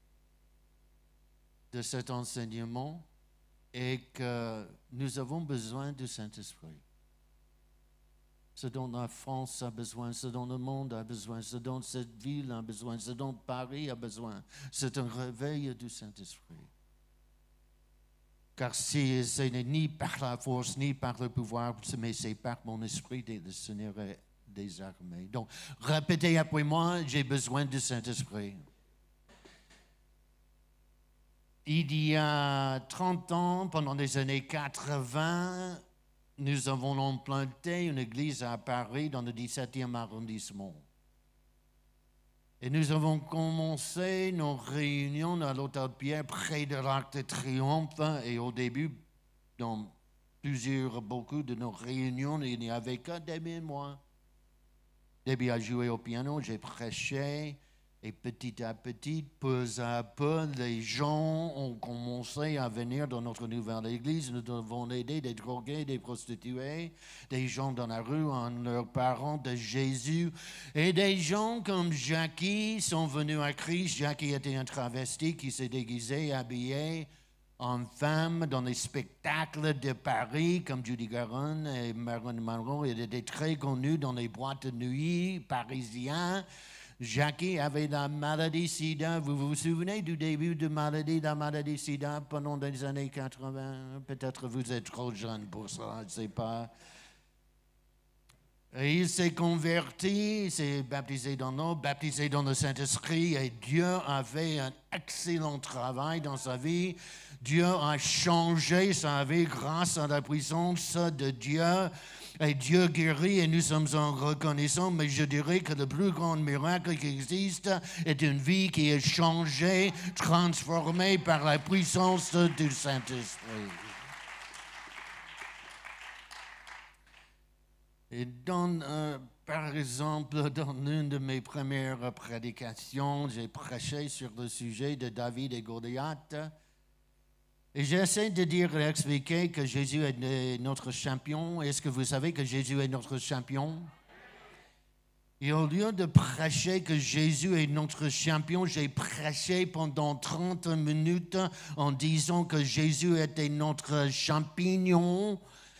de cet enseignement est que nous avons besoin du Saint-Esprit. Ce dont la France a besoin, ce dont le monde a besoin, ce dont cette ville a besoin, ce dont Paris a besoin, c'est un réveil du Saint-Esprit. Car si ce n'est ni par la force, ni par le pouvoir, mais c'est par mon esprit que le Seigneur des armées. Donc, répétez après moi, j'ai besoin du Saint-Esprit. Il y a trente ans, pendant les années quatre-vingt, nous avons implanté une église à Paris dans le dix-septième arrondissement. Et nous avons commencé nos réunions à l'Hôtel Pierre près de l'Arc de Triomphe. Et au début, dans plusieurs, beaucoup de nos réunions, il n'y avait que Debbie et moi. Debbie a joué au piano, j'ai prêché. Et petit à petit, peu à peu, les gens ont commencé à venir dans notre nouvelle église. Nous devons aider des drogués, des prostituées, des gens dans la rue en leur parlant de Jésus. Et des gens comme Jackie sont venus à Christ. Jackie était un travesti qui s'est déguisé, habillé en femme dans les spectacles de Paris, comme Judy Garland et Marilyn Monroe. Il était très connu dans les boîtes de nuit parisiennes. Jackie avait la maladie sida. Vous vous souvenez du début de maladie, la maladie sida pendant les années quatre-vingts? Peut-être vous êtes trop jeune pour ça, je ne sais pas. Et il s'est converti, il s'est baptisé dans l'eau, baptisé dans le Saint-Esprit, et Dieu a fait un excellent travail dans sa vie. Dieu a changé sa vie grâce à la puissance de Dieu. Et Dieu guérit et nous sommes en reconnaissance, mais je dirais que le plus grand miracle qui existe est une vie qui est changée, transformée par la puissance du Saint-Esprit. Et dans, euh, par exemple, dans l'une de mes premières prédications, j'ai prêché sur le sujet de David et Goliath. Et j'essaie de dire et expliquer que Jésus est notre champion. Est-ce que vous savez que Jésus est notre champion? Et au lieu de prêcher que Jésus est notre champion, j'ai prêché pendant trente minutes en disant que Jésus était notre champignon.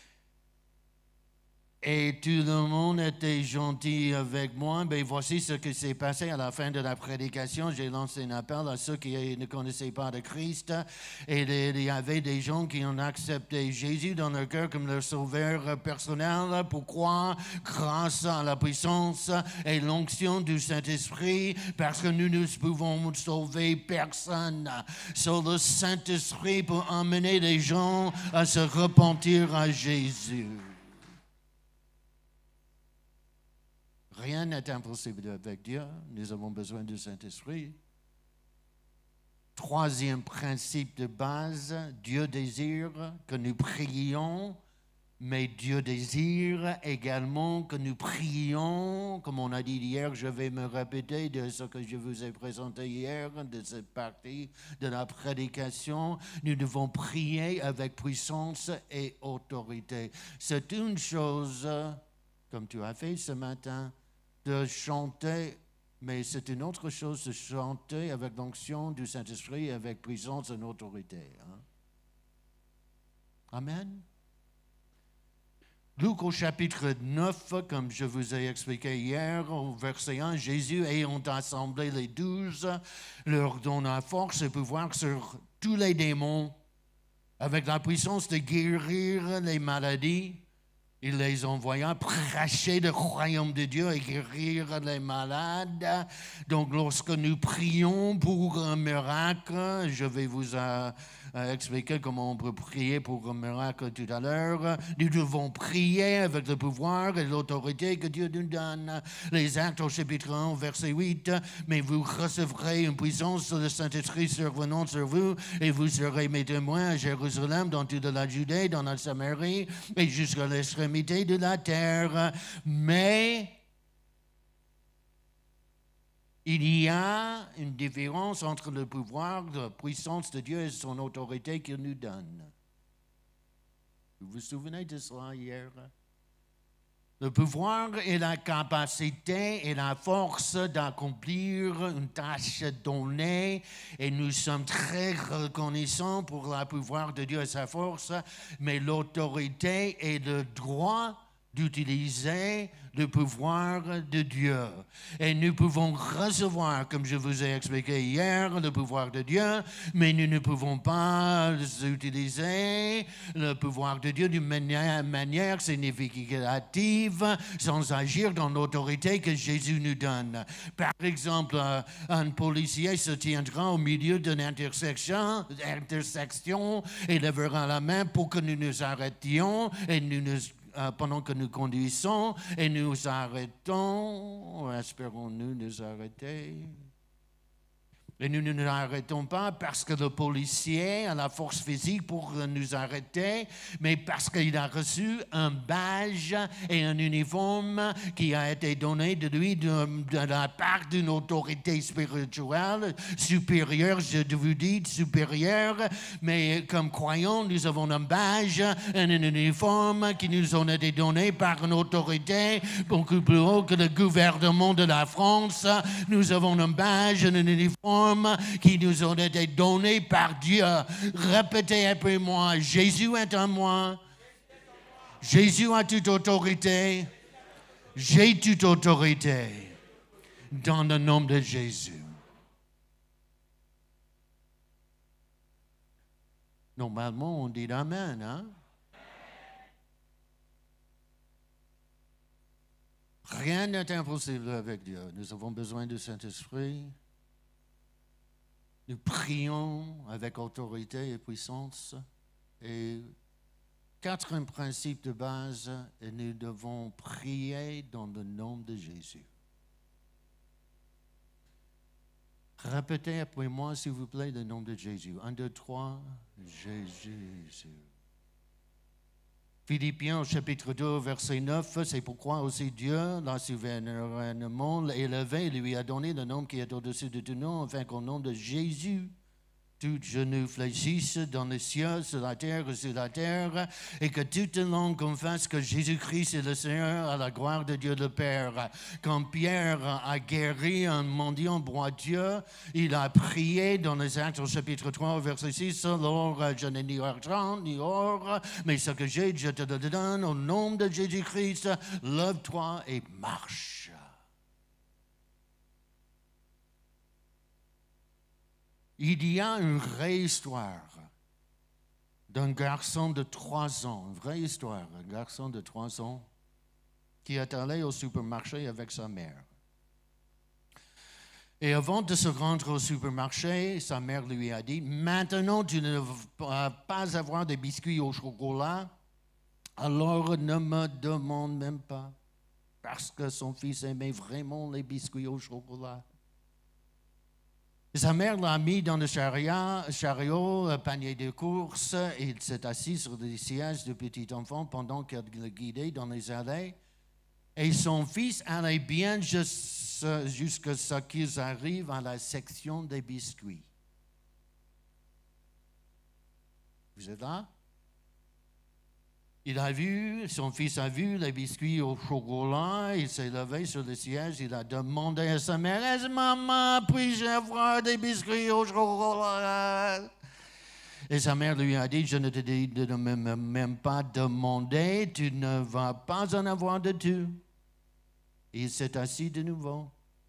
Et tout le monde était gentil avec moi. Mais voici ce qui s'est passé à la fin de la prédication. J'ai lancé un appel à ceux qui ne connaissaient pas de Christ. Et il y avait des gens qui ont accepté Jésus dans leur cœur comme leur sauveur personnel. Pourquoi? Grâce à la puissance et l'onction du Saint-Esprit. Parce que nous ne pouvons sauver personne. Seul le Saint-Esprit peut amener les gens à se repentir à Jésus. Rien n'est impossible avec Dieu. Nous avons besoin du Saint-Esprit. Troisième principe de base, Dieu désire que nous prions, mais Dieu désire également que nous prions. Comme on a dit hier, je vais me répéter de ce que je vous ai présenté hier, de cette partie de la prédication. Nous devons prier avec puissance et autorité. C'est une chose, comme tu as fait ce matin, de chanter, mais c'est une autre chose de chanter avec l'onction du Saint-Esprit, avec puissance et autorité. Hein? Amen. Luc au chapitre neuf, comme je vous ai expliqué hier, au verset un, Jésus ayant assemblé les douze, leur donna force et pouvoir sur tous les démons, avec la puissance de guérir les maladies. Il les envoya prêcher le royaume de Dieu et guérir les malades. Donc, lorsque nous prions pour un miracle, je vais vous euh, expliquer comment on peut prier pour un miracle tout à l'heure. Nous devons prier avec le pouvoir et l'autorité que Dieu nous donne. Les Actes au chapitre un, verset huit. Mais vous recevrez une puissance de Saint-Esprit survenant sur vous et vous serez mes témoins à Jérusalem, dans toute la Judée, dans la Samarie et jusqu'à l'extrémité de la terre. Mais il y a une différence entre le pouvoir, la puissance de Dieu et son autorité qu'il nous donne. Vous vous souvenez de cela hier? Le pouvoir est la capacité et la force d'accomplir une tâche donnée, et nous sommes très reconnaissants pour le pouvoir de Dieu et sa force, mais l'autorité est le droit d'utiliser le pouvoir de Dieu. Et nous pouvons recevoir, comme je vous ai expliqué hier, le pouvoir de Dieu, mais nous ne pouvons pas utiliser le pouvoir de Dieu d'une manière, manière significative sans agir dans l'autorité que Jésus nous donne. Par exemple, un policier se tiendra au milieu d'une intersection, intersection et lèvera la main pour que nous nous arrêtions et nous nous euh, pendant que nous conduisons et nous arrêtons, espérons-nous nous arrêter. Et nous ne nous arrêtons pas parce que le policier a la force physique pour nous arrêter, mais parce qu'il a reçu un badge et un uniforme qui a été donné de lui de, de la part d'une autorité spirituelle supérieure, je vous dis supérieure, mais comme croyants, nous avons un badge et un uniforme qui nous ont été donnés par une autorité beaucoup plus haut que le gouvernement de la France. Nous avons un badge et un uniforme qui nous ont été donnés par Dieu. Répétez après moi, Jésus est en moi. Jésus a toute autorité. J'ai toute autorité. Dans le nom de Jésus. Normalement, on dit Amen, hein? Rien n'est impossible avec Dieu. Nous avons besoin du Saint-Esprit. Nous prions avec autorité et puissance. Et quatrième principe de base, et nous devons prier dans le nom de Jésus. Répétez après moi, s'il vous plaît, le nom de Jésus. Un, deux, trois, Jésus. Philippiens chapitre deux, verset neuf, c'est pourquoi aussi Dieu l'a souverainement élevé, lui a donné le nom qui est au-dessus de tout nom, afin qu'au nom de Jésus, tout genou fléchisse dans les cieux, sur la terre et sur la terre, et que toute langue confesse que Jésus-Christ est le Seigneur à la gloire de Dieu le Père. Quand Pierre a guéri un mendiant boiteux, il a prié dans les Actes au chapitre trois, verset six, alors je n'ai ni argent ni or, mais ce que j'ai, je te le donne au nom de Jésus-Christ, lève-toi et marche. Il y a une vraie histoire d'un garçon de trois ans, une vraie histoire, un garçon de trois ans qui est allé au supermarché avec sa mère. Et avant de se rendre au supermarché, sa mère lui a dit, maintenant tu ne vas pas avoir des biscuits au chocolat, alors ne me demande même pas, parce que son fils aimait vraiment les biscuits au chocolat. Sa mère l'a mis dans le chariot, chariot, le panier de course, et il s'est assis sur le siège du petit enfant pendant qu'elle le guidait dans les allées. Et son fils allait bien jusqu'à ce qu'ils arrivent à la section des biscuits. Vous êtes là? Il a vu, son fils a vu les biscuits au chocolat, il s'est levé sur le siège, il a demandé à sa mère, « Est-ce maman, puis-je avoir des biscuits au chocolat? » Et sa mère lui a dit, « Je ne te dis de ne même pas demander, tu ne vas pas en avoir de tout. » Il s'est assis de nouveau.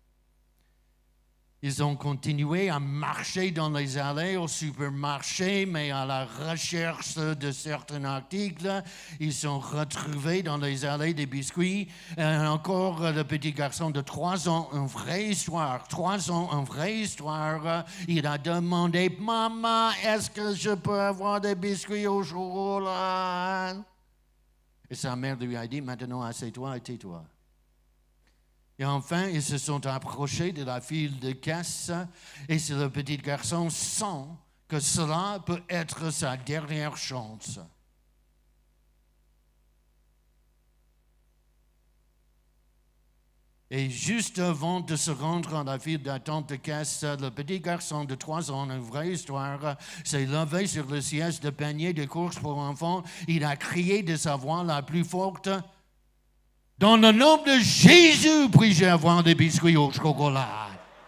Ils ont continué à marcher dans les allées au supermarché, mais à la recherche de certains articles, ils sont retrouvés dans les allées des biscuits. Et encore le petit garçon de trois ans, une vraie histoire, trois ans, une vraie histoire. Il a demandé, « Maman, est-ce que je peux avoir des biscuits au chocolat? » Et sa mère lui a dit, « Maintenant, assieds-toi et tais-toi. » Et enfin, ils se sont approchés de la file de caisse et c'est le petit garçon sent que cela peut être sa dernière chance. Et juste avant de se rendre à la file d'attente de caisse, le petit garçon de trois ans, une vraie histoire, s'est levé sur le siège de panier de course pour enfants. Il a crié de sa voix la plus forte, « Dans le nom de Jésus, puis-je avoir des biscuits au chocolat? »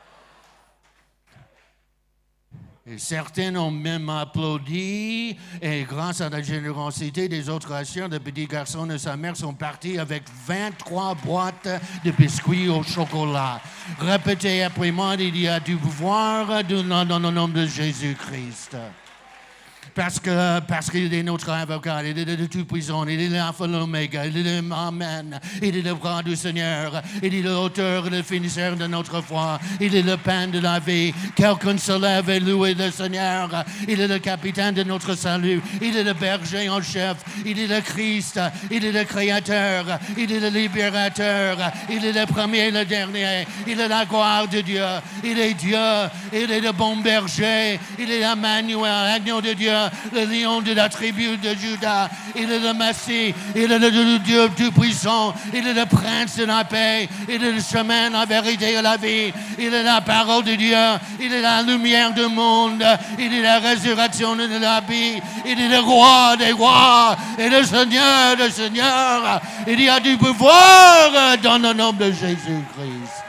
Et certains ont même applaudi, et grâce à la générosité des autres acheteurs, le petit garçon et sa mère sont partis avec vingt-trois boîtes de biscuits au chocolat. Répétez après moi, il y a du pouvoir dans le nom de Jésus-Christ. Parce que parce qu'il est notre avocat, il est le Tout-Puissant, il est l'Alpha et l'Oméga, il est le Amen, il est le bras du Seigneur, il est l'auteur et le finisseur de notre foi, il est le pain de la vie. Quelqu'un se lève et loue le Seigneur, il est le capitaine de notre salut, il est le berger en chef, il est le Christ, il est le Créateur, il est le Libérateur, il est le premier et le dernier, il est la gloire de Dieu, il est Dieu, il est le bon berger, il est l'Emmanuel, l'agneau de Dieu, le lion de la tribu de Juda, il est le Messie, il est le Dieu tout-puissant, il est le prince de la paix, il est le chemin, la vérité et la vie, il est la parole de Dieu, il est la lumière du monde, il est la résurrection de la vie, il est le roi des rois et le Seigneur des seigneurs, il y a du pouvoir dans le nom de Jésus-Christ.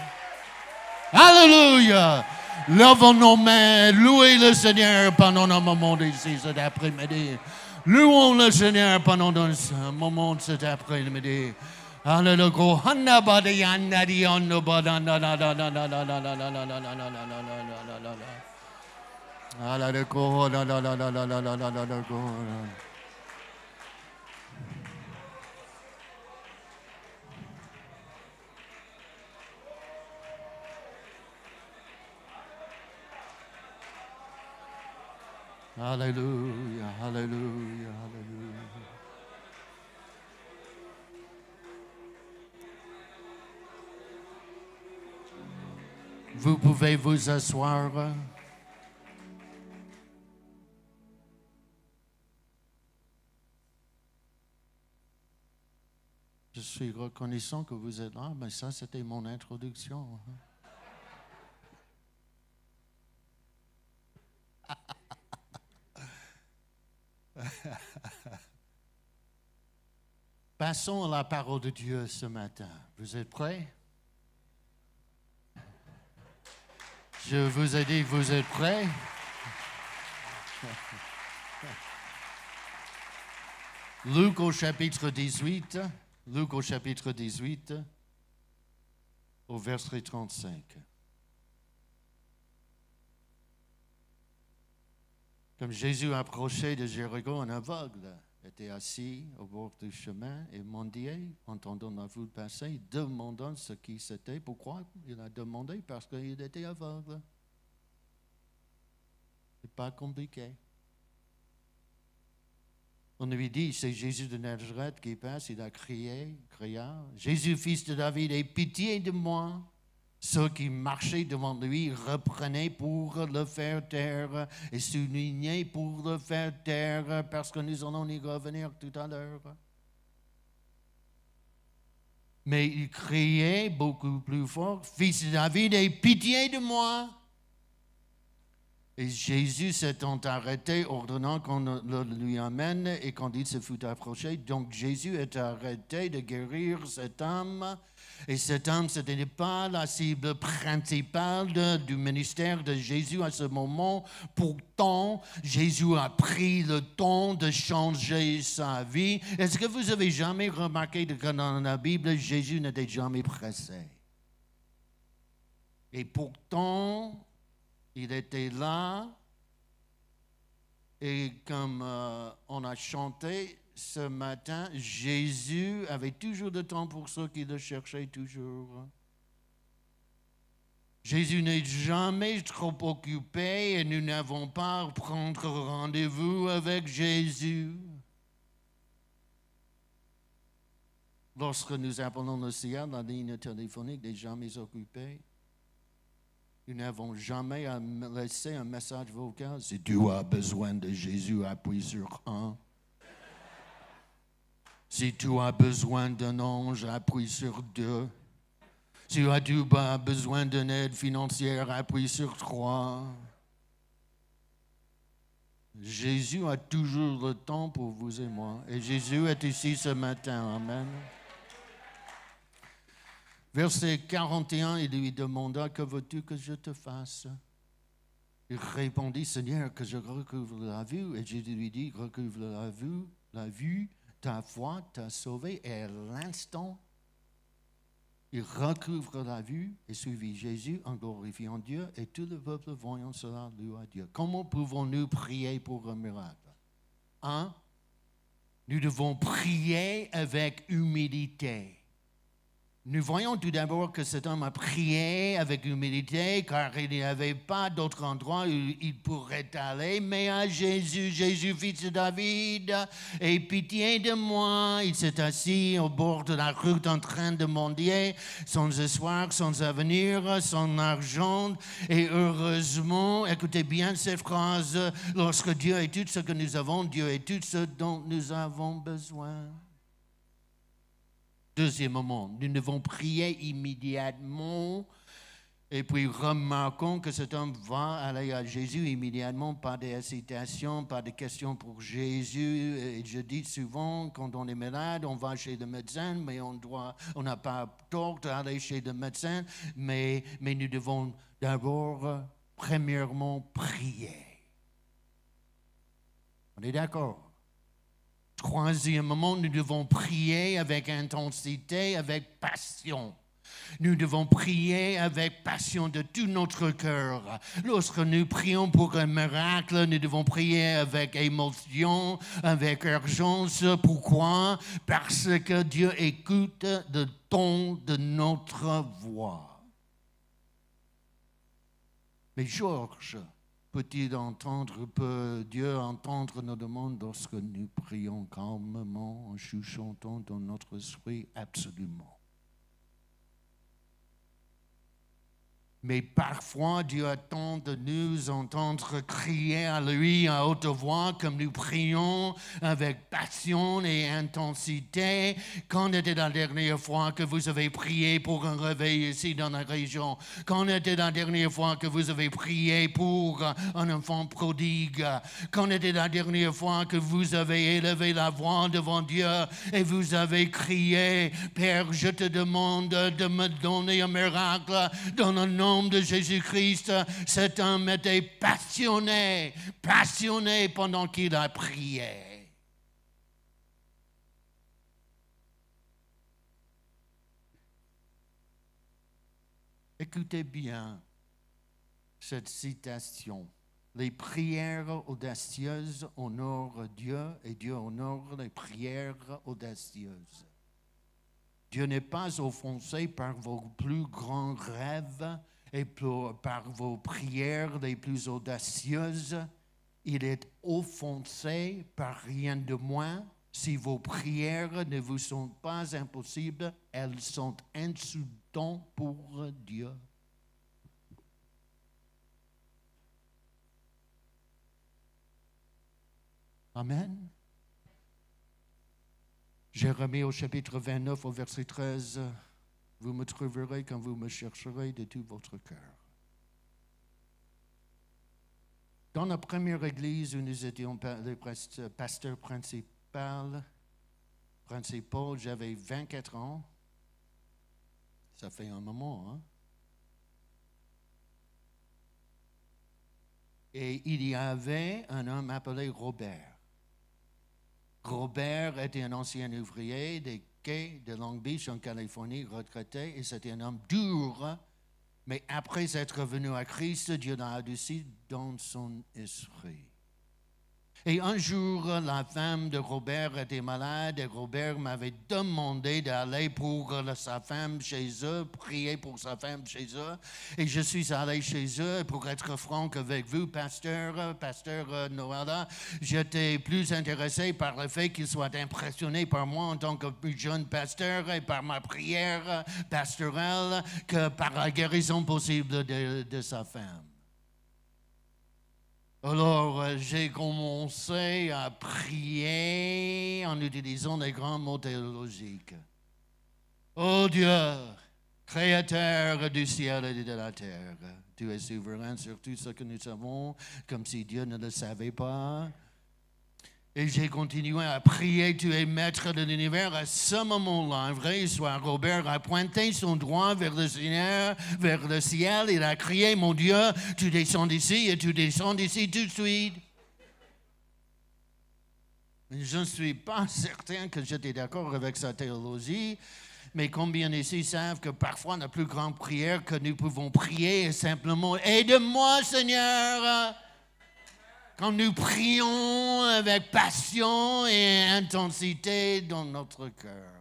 Alléluia! Levons nos mains, louez le Seigneur pendant un moment d'ici cet après-midi. Louons le Seigneur pendant un moment cet après-midi. Alléluia. Alléluia, alléluia, alléluia. Vous pouvez vous asseoir. Je suis reconnaissant que vous êtes là, mais ça, c'était mon introduction. Passons à la parole de Dieu ce matin. Vous êtes prêts? Je vous ai dit, vous êtes prêts? Luc au chapitre dix-huit, Luc au chapitre dix-huit, au verset trente-cinq. Comme Jésus approchait de Jéricho, un aveugle était assis au bord du chemin et mendiait, entendant la foule passer, demandant ce qui c'était. Pourquoi il a demandé? Parce qu'il était aveugle. C'est pas compliqué. On lui dit, c'est Jésus de Nazareth qui passe, il a crié, cria, Jésus, fils de David, aie pitié de moi. Ceux qui marchaient devant lui reprenaient pour le faire taire et soulignaient pour le faire taire parce que nous allons y revenir tout à l'heure. Mais il criait beaucoup plus fort, Fils de David, aie pitié de moi. Et Jésus s'étant arrêté, ordonnant qu'on le lui amène, et quand il se fut approché, donc Jésus est arrêté de guérir cet homme. Et cet homme, ce n'était pas la cible principale de, du ministère de Jésus à ce moment. Pourtant, Jésus a pris le temps de changer sa vie. Est-ce que vous avez jamais remarqué que dans la Bible, Jésus n'était jamais pressé? Et pourtant, il était là, et comme euh, on a chanté ce matin, Jésus avait toujours de temps pour ceux qui le cherchaient toujours. Jésus n'est jamais trop occupé et nous n'avons pas à prendre rendez-vous avec Jésus. Lorsque nous appelons le ciel, la ligne téléphonique n'est jamais occupée. Nous n'avons jamais à laisser un message vocal. Si tu as besoin de Jésus, appuie sur un. Si tu as besoin d'un ange, appuie sur deux. Si tu as besoin d'une aide financière, appuie sur trois. Jésus a toujours le temps pour vous et moi. Et Jésus est ici ce matin. Amen. Verset quarante et un, il lui demanda, que veux-tu que je te fasse? Il répondit, Seigneur, que je recouvre la vue. Et Jésus lui dit, recouvre la vue, la vue, ta foi t'a sauvé. Et à l'instant, Il recouvre la vue et suivit Jésus en glorifiant Dieu, et tout le peuple voyant cela loua Dieu. Comment pouvons-nous prier pour un miracle? Un, nous devons prier avec humilité. Nous voyons tout d'abord que cet homme a prié avec humilité car il n'y avait pas d'autre endroit où il pourrait aller, mais à Jésus, Jésus, fils de David, aie pitié de moi. Il s'est assis au bord de la route en train de mendier, sans espoir, sans avenir, sans argent. Et heureusement, écoutez bien cette phrase, lorsque Dieu est tout ce que nous avons, Dieu est tout ce dont nous avons besoin. Deuxièmement, nous devons prier immédiatement et puis remarquons que cet homme va aller à Jésus immédiatement, pas d'hésitation, pas de questions pour Jésus. Et je dis souvent, quand on est malade, on va chez le médecin, mais on doit, on n'a pas tort d'aller chez le médecin, mais, mais nous devons d'abord, premièrement, prier. On est d'accord? Troisièmement, nous devons prier avec intensité, avec passion. Nous devons prier avec passion de tout notre cœur. Lorsque nous prions pour un miracle, nous devons prier avec émotion, avec urgence. Pourquoi? Parce que Dieu écoute le ton de notre voix. Mais Georges, peut-il entendre, peut Dieu entendre nos demandes lorsque nous prions calmement, en chuchotant dans notre esprit? Absolument. Mais parfois, Dieu attend de nous entendre crier à lui à haute voix, comme nous prions avec passion et intensité. Quand était la dernière fois que vous avez prié pour un réveil ici dans la région? Quand était la dernière fois que vous avez prié pour un enfant prodigue? Quand était la dernière fois que vous avez élevé la voix devant Dieu et vous avez crié, Père, je te demande de me donner un miracle dans le nom de Jésus-Christ? Cet homme était passionné, passionné pendant qu'il a prié. Écoutez bien cette citation. Les prières audacieuses honorent Dieu et Dieu honore les prières audacieuses. Dieu n'est pas offensé par vos plus grands rêves et par vos prières les plus audacieuses. Il est offensé par rien de moins. Si vos prières ne vous sont pas impossibles, elles sont insultantes pour Dieu. Amen. Jérémie au chapitre vingt-neuf, au verset treize, vous me trouverez quand vous me chercherez de tout votre cœur. Dans la première église où nous étions le pasteur principal, principal, j'avais vingt-quatre ans. Ça fait un moment, hein? Et il y avait un homme appelé Robert. Robert était un ancien ouvrier des quais de Long Beach en Californie, retraité, et c'était un homme dur, mais après être venu à Christ, Dieu l'a adouci dans son esprit. Et un jour, la femme de Robert était malade et Robert m'avait demandé d'aller pour sa femme chez eux, prier pour sa femme chez eux. Et je suis allé chez eux. Pour être franc avec vous, pasteur, pasteur Noëlla, j'étais plus intéressé par le fait qu'il soit impressionné par moi en tant que jeune pasteur et par ma prière pastorale que par la guérison possible de, de sa femme. Alors, euh, j'ai commencé à prier en utilisant des grands mots théologiques. Oh Dieu, créateur du ciel et de la terre, tu es souverain sur tout ce que nous savons, comme si Dieu ne le savait pas. Et j'ai continué à prier, tu es maître de l'univers. À ce moment-là, un vrai soir, Robert a pointé son doigt vers le Seigneur, vers le ciel. Il a crié, mon Dieu, tu descends d'ici et tu descends d'ici tout de suite. Je ne suis pas certain que j'étais d'accord avec sa théologie, Mais combien ici savent que parfois la plus grande prière que nous pouvons prier est simplement « Aide-moi, Seigneur !» Quand nous prions avec passion et intensité dans notre cœur.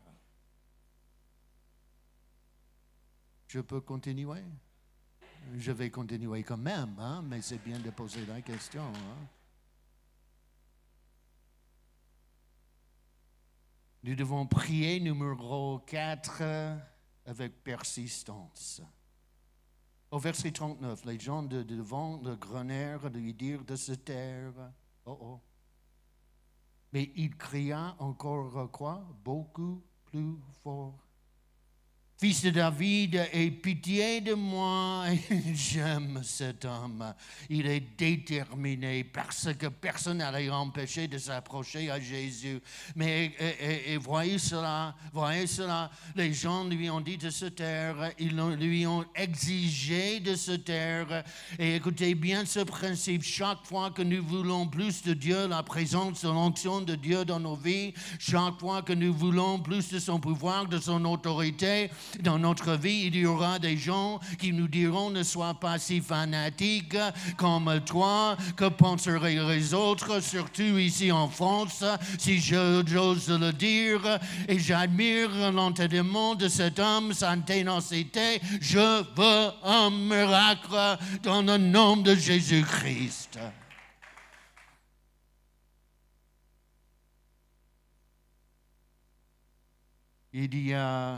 Je peux continuer? Je vais continuer quand même, hein? Mais c'est bien de poser la question. Hein? Nous devons prier numéro quatre avec persistance. Au verset trente-neuf, les gens de devant le grenier lui dirent de se taire. Oh oh. Mais il cria encore quoi? Beaucoup plus fort. Fils de David, aie pitié de moi. J'aime cet homme. Il est déterminé parce que personne n'allait empêcher de s'approcher à Jésus. Mais et, et, et voyez cela, voyez cela. Les gens lui ont dit de se taire. Ils lui ont exigé de se taire. Et écoutez bien ce principe. Chaque fois que nous voulons plus de Dieu, la présence de l'onction de Dieu dans nos vies, chaque fois que nous voulons plus de son pouvoir, de son autorité, dans notre vie, il y aura des gens qui nous diront ne sois pas si fanatique comme toi, que penseraient les autres, surtout ici en France, si j'ose le dire, et j'admire l'entêtement de cet homme, sa ténacité. Je veux un miracle dans le nom de Jésus-Christ. Il y a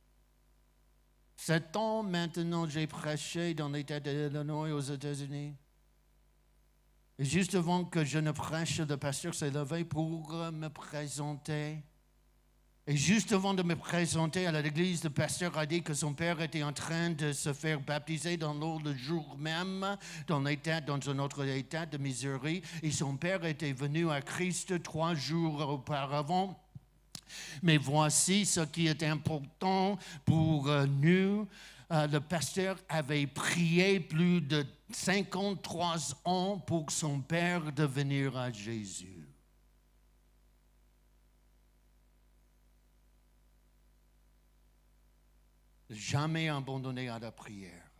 sept ans maintenant, j'ai prêché dans l'État de l'Illinois aux États-Unis. Et juste avant que je ne prêche, le pasteur s'est levé pour me présenter. Et juste avant de me présenter à l'église, le pasteur a dit que son père était en train de se faire baptiser dans l'eau le jour même, dans, l'état, dans un autre État de Missouri. Et son père était venu à Christ trois jours auparavant. Mais voici ce qui est important pour nous. Euh, le pasteur avait prié plus de cinquante-trois ans pour son père de venir à Jésus. Jamais abandonné à la prière.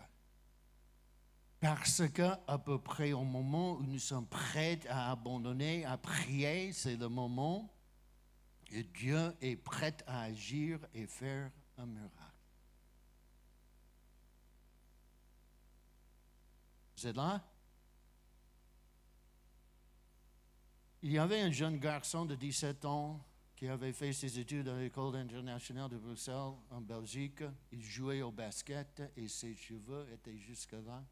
Parce qu'à peu près au moment où nous sommes prêts à abandonner, à prier, c'est le moment et Dieu est prêt à agir et faire un miracle. Vous êtes là? Il y avait un jeune garçon de dix-sept ans qui avait fait ses études à l'École internationale de Bruxelles, en Belgique. Il jouait au basket et ses cheveux étaient jusque-là.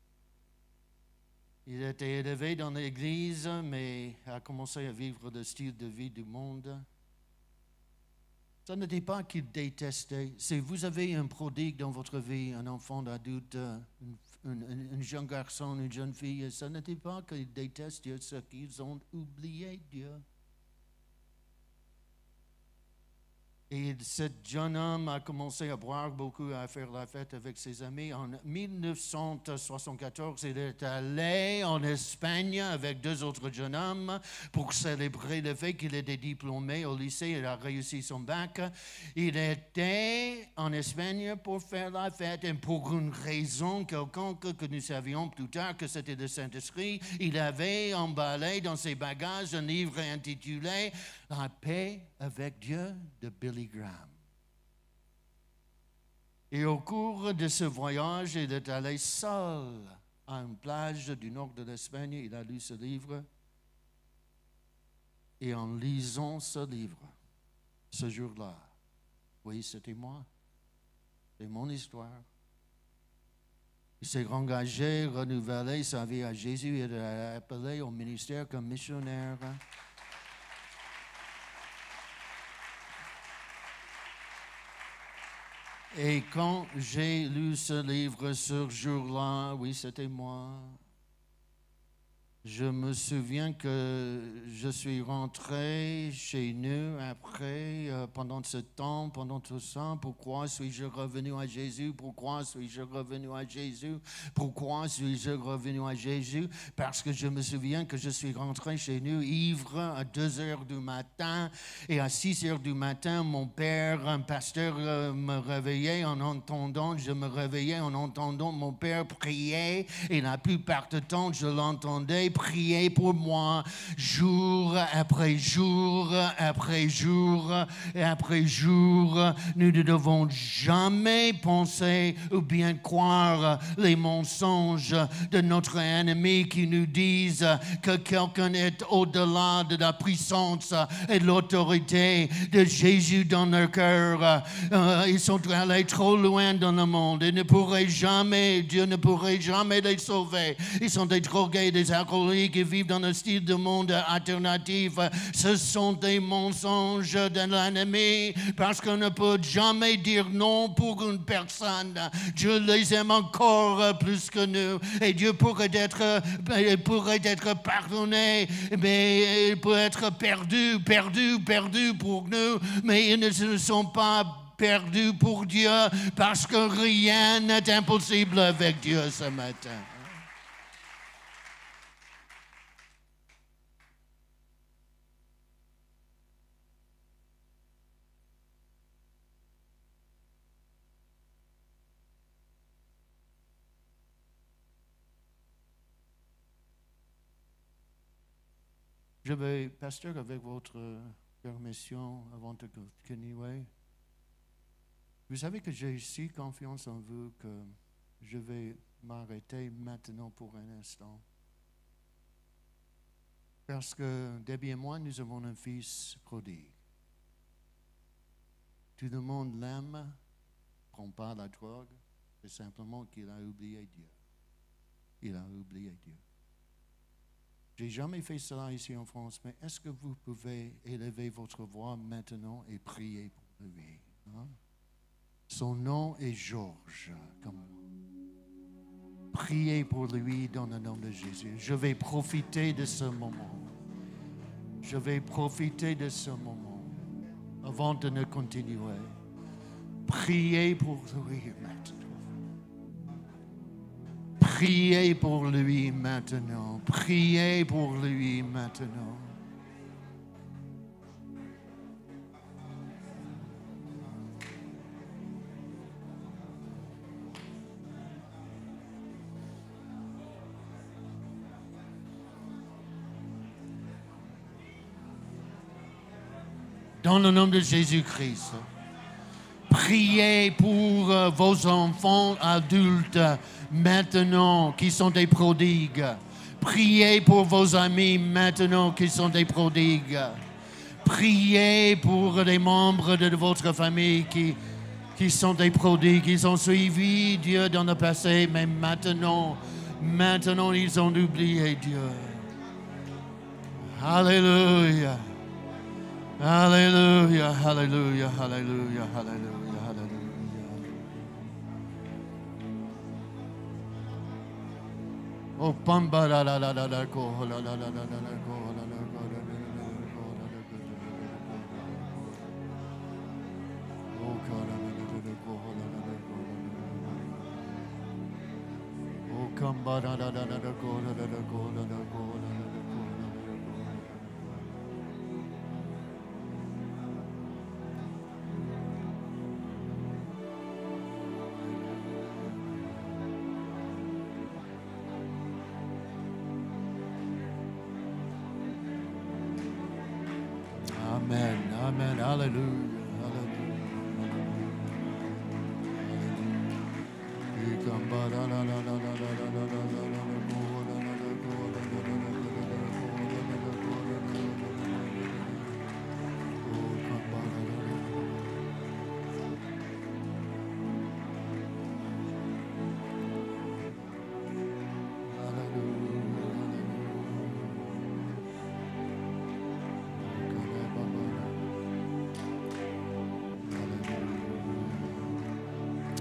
Il était élevé dans l'église, mais a commencé à vivre le style de vie du monde. Ce n'était pas qu'il détestait. Si vous avez un prodigue dans votre vie, un enfant d'adulte, un, un, un jeune garçon, une jeune fille, ce n'était pas qu'ils détestent Dieu, c'est qu'ils ont oublié Dieu. Et ce jeune homme a commencé à boire beaucoup, à faire la fête avec ses amis. En mille neuf cent soixante-quatorze, il est allé en Espagne avec deux autres jeunes hommes pour célébrer le fait qu'il était diplômé au lycée. Il a réussi son bac. Il était en Espagne pour faire la fête et pour une raison quelconque que nous savions plus tard que c'était le Saint-Esprit. Il avait emballé dans ses bagages un livre intitulé « La paix avec Dieu » de Billy Graham. Et au cours de ce voyage, il est allé seul à une plage du nord de l'Espagne. Il a lu ce livre. Et en lisant ce livre, ce jour-là, oui, c'était moi. C'est mon histoire. Il s'est engagé, renouvelé sa vie à Jésus. Il est appelé au ministère comme missionnaire. Et quand j'ai lu ce livre ce jour-là, oui, c'était moi, Je me souviens que je suis rentré chez nous après, euh, pendant ce temps, pendant tout ça. Pourquoi suis-je revenu à Jésus? Pourquoi suis-je revenu à Jésus? Pourquoi suis-je revenu à Jésus? Parce que je me souviens que je suis rentré chez nous ivre à deux heures du matin. Et à six heures du matin, mon père, un pasteur, euh, me réveillait en entendant, je me réveillais en entendant mon père prier. Et la plupart du temps, je l'entendais prier pour moi jour après jour, après jour, et après jour. Nous ne devons jamais penser ou bien croire les mensonges de notre ennemi qui nous disent que quelqu'un est au-delà de la puissance et de l'autorité de Jésus dans leur cœur. Euh, ils sont allés trop loin dans le monde. Ils ne pourraient jamais, Dieu ne pourrait jamais les sauver. Ils sont des drogués, des alcooliques qui vivent dans un style de monde alternatif. Ce sont des mensonges de l'ennemi parce qu'on ne peut jamais dire non pour une personne. Dieu les aime encore plus que nous et Dieu pourrait être, pourrait être pardonné, mais il peut être perdu, perdu, perdu pour nous, mais ils ne sont pas perdus pour Dieu parce que rien n'est impossible avec Dieu ce matin. Je vais, pasteur, avec votre permission, avant de continuer, vous savez que j'ai si confiance en vous que je vais m'arrêter maintenant pour un instant. Parce que Debbie et moi, nous avons un fils prodigue. Tout le monde l'aime, ne prend pas la drogue, c'est simplement qu'il a oublié Dieu. Il a oublié Dieu. Je n'ai jamais fait cela ici en France, mais est-ce que vous pouvez élever votre voix maintenant et prier pour lui? Hein? Son nom est Georges, comme moi. Priez pour lui dans le nom de Jésus. Je vais profiter de ce moment. Je vais profiter de ce moment avant de ne continuer. Priez pour lui maintenant. Priez pour lui maintenant. Priez pour lui maintenant. Dans le nom de Jésus-Christ, priez pour euh, vos enfants adultes maintenant qui sont des prodigues. Priez pour vos amis maintenant qui sont des prodigues. Priez pour les membres de votre famille qui, qui sont des prodigues. Ils ont suivi Dieu dans le passé, mais maintenant, maintenant ils ont oublié Dieu. Alléluia. Alléluia, alléluia, alléluia, alléluia, alléluia. Oh, pamba la la la la la ko la la la la la ko la la ko la la oh ko la la la ko la la ko oh kamba la la la la ko la la ko la la ko la la. Amen, amen, hallelujah,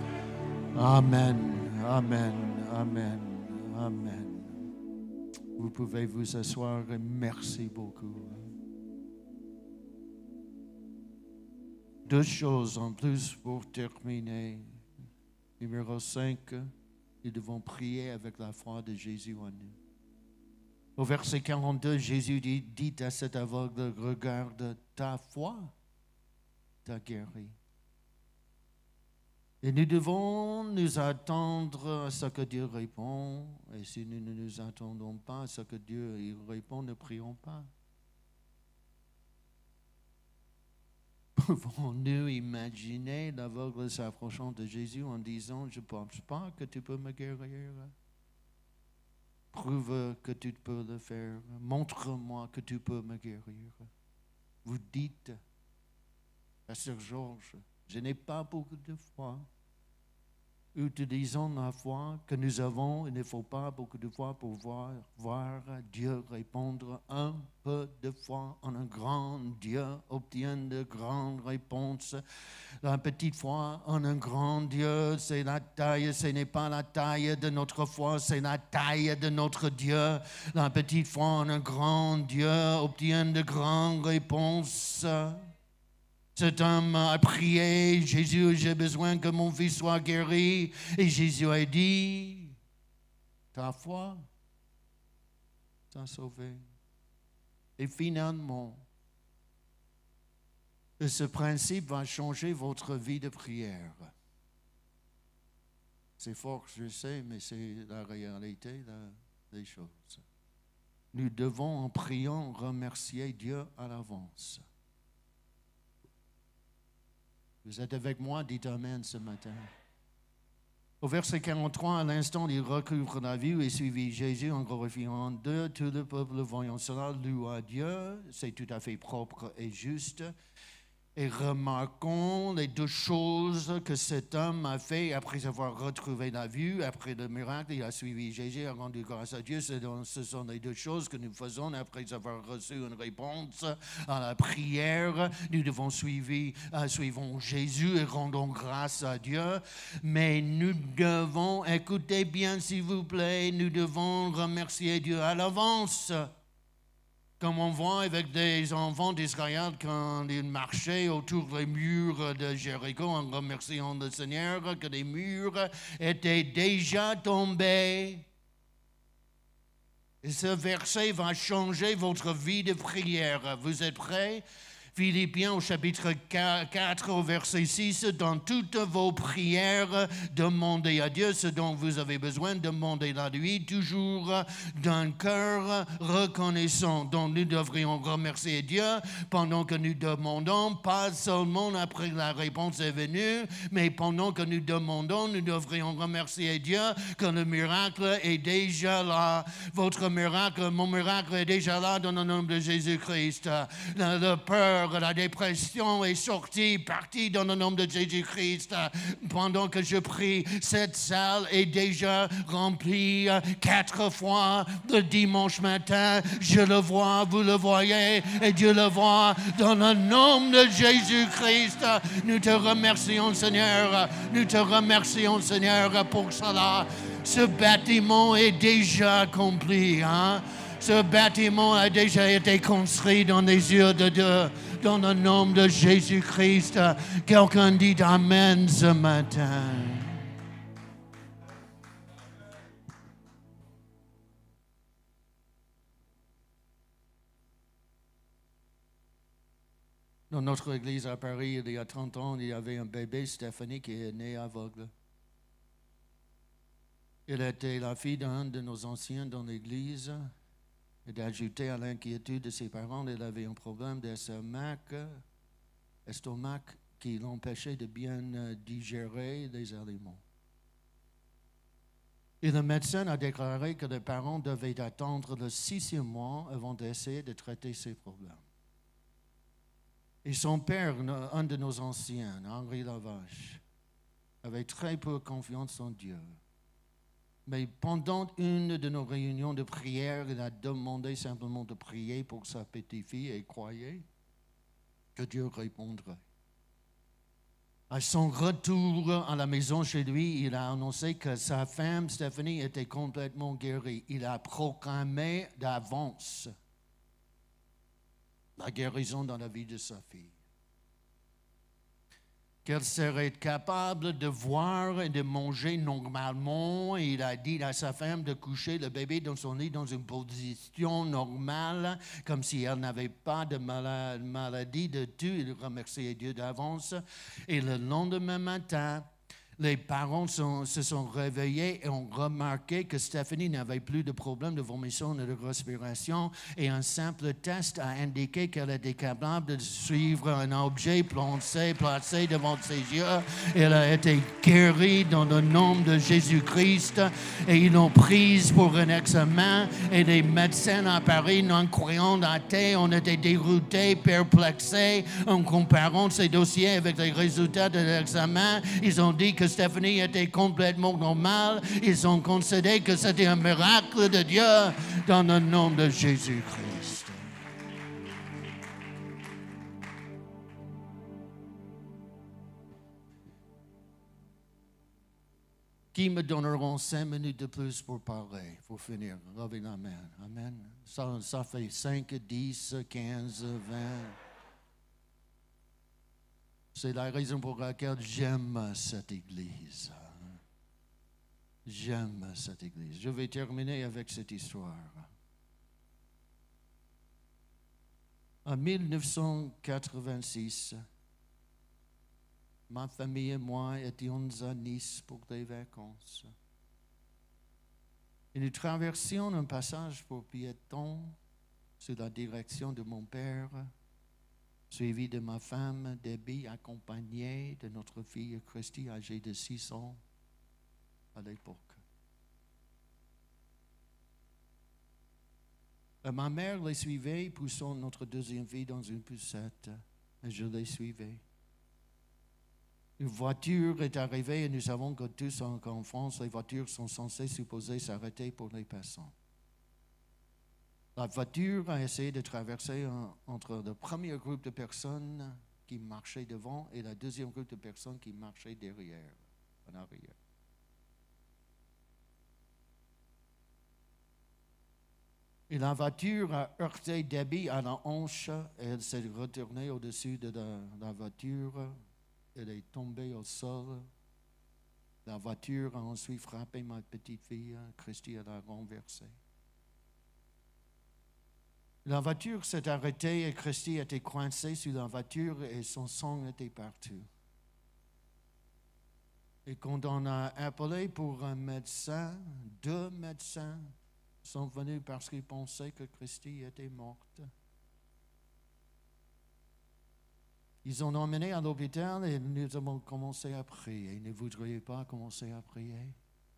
Amen, amen, amen, amen. Vous pouvez vous asseoir et merci beaucoup. Deux choses en plus pour terminer. Numéro cinq, nous devons prier avec la foi de Jésus en nous. Au verset quarante-deux, Jésus dit, dit à cet aveugle, regarde, ta foi t'a guéri. Et nous devons nous attendre à ce que Dieu répond. Et si nous ne nous attendons pas à ce que Dieu il répond, ne prions pas. Pouvons-nous imaginer l'aveugle s'approchant de Jésus en disant, je ne pense pas que tu peux me guérir. Prouve que tu peux le faire. Montre-moi que tu peux me guérir. Vous dites, Pasteur Georges, je n'ai pas beaucoup de foi. Utilisons la foi que nous avons. Il ne faut pas beaucoup de foi pour voir, voir Dieu répondre. Un peu de foi en un grand Dieu obtient de grandes réponses. La petite foi en un grand Dieu, c'est la taille, ce n'est pas la taille de notre foi, c'est la taille de notre Dieu. La petite foi en un grand Dieu obtient de grandes réponses. Cet homme a prié, Jésus, j'ai besoin que mon fils soit guéri. Et Jésus a dit, ta foi t'a sauvé. Et finalement, ce principe va changer votre vie de prière. C'est fort, je sais, mais c'est la réalité des choses. Nous devons, en priant, remercier Dieu à l'avance. Vous êtes avec moi, dites Amen ce matin. Au verset quarante-trois, à l'instant, il recouvre la vue et suivit Jésus en glorifiant Dieu. Tout le peuple voyant cela loua Dieu. C'est tout à fait propre et juste. Et remarquons les deux choses que cet homme a fait après avoir retrouvé la vue, après le miracle, il a suivi Jésus, a rendu grâce à Dieu. Ce sont les deux choses que nous faisons après avoir reçu une réponse à la prière. Nous devons suivre, euh, suivons Jésus et rendons grâce à Dieu. Mais nous devons, écoutez bien s'il vous plaît, nous devons remercier Dieu à l'avance. Comme on voit avec des enfants d'Israël quand ils marchaient autour des murs de Jéricho en remerciant le Seigneur que les murs étaient déjà tombés. Et ce verset va changer votre vie de prière. Vous êtes prêts? Philippiens au chapitre quatre, au verset six, dans toutes vos prières, demandez à Dieu ce dont vous avez besoin, demandez-la lui, toujours d'un cœur reconnaissant. Donc nous devrions remercier Dieu pendant que nous demandons, pas seulement après la réponse est venue, mais pendant que nous demandons, nous devrions remercier Dieu que le miracle est déjà là. Votre miracle, mon miracle est déjà là dans le nom de Jésus-Christ. La, la peur, la dépression est sortie, partie dans le nom de Jésus-Christ. Pendant que je prie, cette salle est déjà remplie quatre fois le dimanche matin. Je le vois, vous le voyez, et Dieu le voit dans le nom de Jésus-Christ. Nous te remercions, Seigneur. Nous te remercions, Seigneur, pour cela. Ce bâtiment est déjà accompli, hein? Ce bâtiment a déjà été construit dans les yeux de Dieu, dans le nom de Jésus-Christ. Quelqu'un dit Amen ce matin. Dans notre église à Paris, il y a trente ans, il y avait un bébé, Stéphanie, qui est né aveugle. Elle était la fille d'un de nos anciens dans l'église. Et d'ajouter à l'inquiétude de ses parents, elle avait un problème d'estomac, estomac qui l'empêchait de bien digérer les aliments. Et le médecin a déclaré que les parents devaient attendre le sixième mois avant d'essayer de traiter ces problèmes. Et son père, un de nos anciens, Henri Lavache, avait très peu confiance en Dieu. Mais pendant une de nos réunions de prière, il a demandé simplement de prier pour sa petite-fille et croyait que Dieu répondrait. À son retour à la maison chez lui, il a annoncé que sa femme, Stéphanie, était complètement guérie. Il a proclamé d'avance la guérison dans la vie de sa fille. Qu'elle serait capable de voir et de manger normalement. Il a dit à sa femme de coucher le bébé dans son lit dans une position normale, comme si elle n'avait pas de maladie de tout. Il remerciait Dieu d'avance. Et le lendemain matin, les parents sont, se sont réveillés et ont remarqué que Stéphanie n'avait plus de problème de vomissement et de respiration. Et un simple test a indiqué qu'elle était capable de suivre un objet placé, placé devant ses yeux. Elle a été guérie dans le nom de Jésus-Christ. Et ils l'ont prise pour un examen. Et les médecins à Paris, non-croyants, athées, ont été déroutés, perplexés. En comparant ces dossiers avec les résultats de l'examen, ils ont dit que Stéphanie était complètement normale. Ils ont considéré que c'était un miracle de Dieu dans le nom de Jésus-Christ. Qui me donneront cinq minutes de plus pour parler, pour finir? Levez la main. Amen. Ça, ça fait cinq, dix, quinze, vingt. C'est la raison pour laquelle j'aime cette église. J'aime cette église. Je vais terminer avec cette histoire. En mille neuf cent quatre-vingt-six, ma famille et moi étions à Nice pour des vacances. Et nous traversions un passage pour piétons sur la direction de mon père, suivi de ma femme Debbie, accompagnée de notre fille Christy, âgée de six ans à l'époque. Et ma mère les suivait, poussant notre deuxième fille dans une poussette, et je les suivais. Une voiture est arrivée et nous savons que tous en France, les voitures sont censées supposer s'arrêter pour les passants. La voiture a essayé de traverser un, entre le premier groupe de personnes qui marchaient devant et le deuxième groupe de personnes qui marchaient derrière, en arrière. Et la voiture a heurté Debbie à la hanche et elle s'est retournée au-dessus de la, la voiture. Elle est tombée au sol. La voiture a ensuite frappé ma petite fille. Christy l'a renversée. La voiture s'est arrêtée et Christy était coincée sur la voiture et son sang était partout. Et quand on a appelé pour un médecin, deux médecins sont venus parce qu'ils pensaient que Christy était morte. Ils ont emmené à l'hôpital et nous avons commencé à prier. Ne voudriez pas commencer à prier?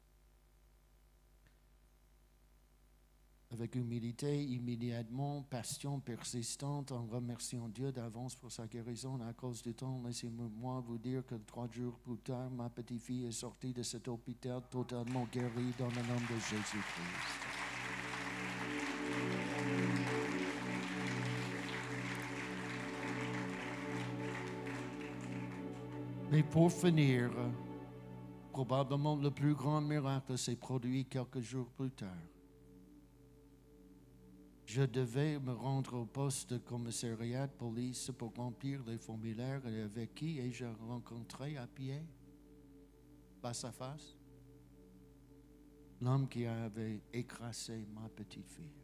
Avec humilité, immédiatement, passion persistante, en remerciant Dieu d'avance pour sa guérison. À cause du temps, laissez-moi vous dire que trois jours plus tard, ma petite fille est sortie de cet hôpital totalement guérie dans le nom de Jésus-Christ. Mais pour finir, probablement le plus grand miracle s'est produit quelques jours plus tard. Je devais me rendre au poste de commissariat de police pour remplir les formulaires et avec qui ai-je rencontré à pied, face à face, l'homme qui avait écrasé ma petite fille.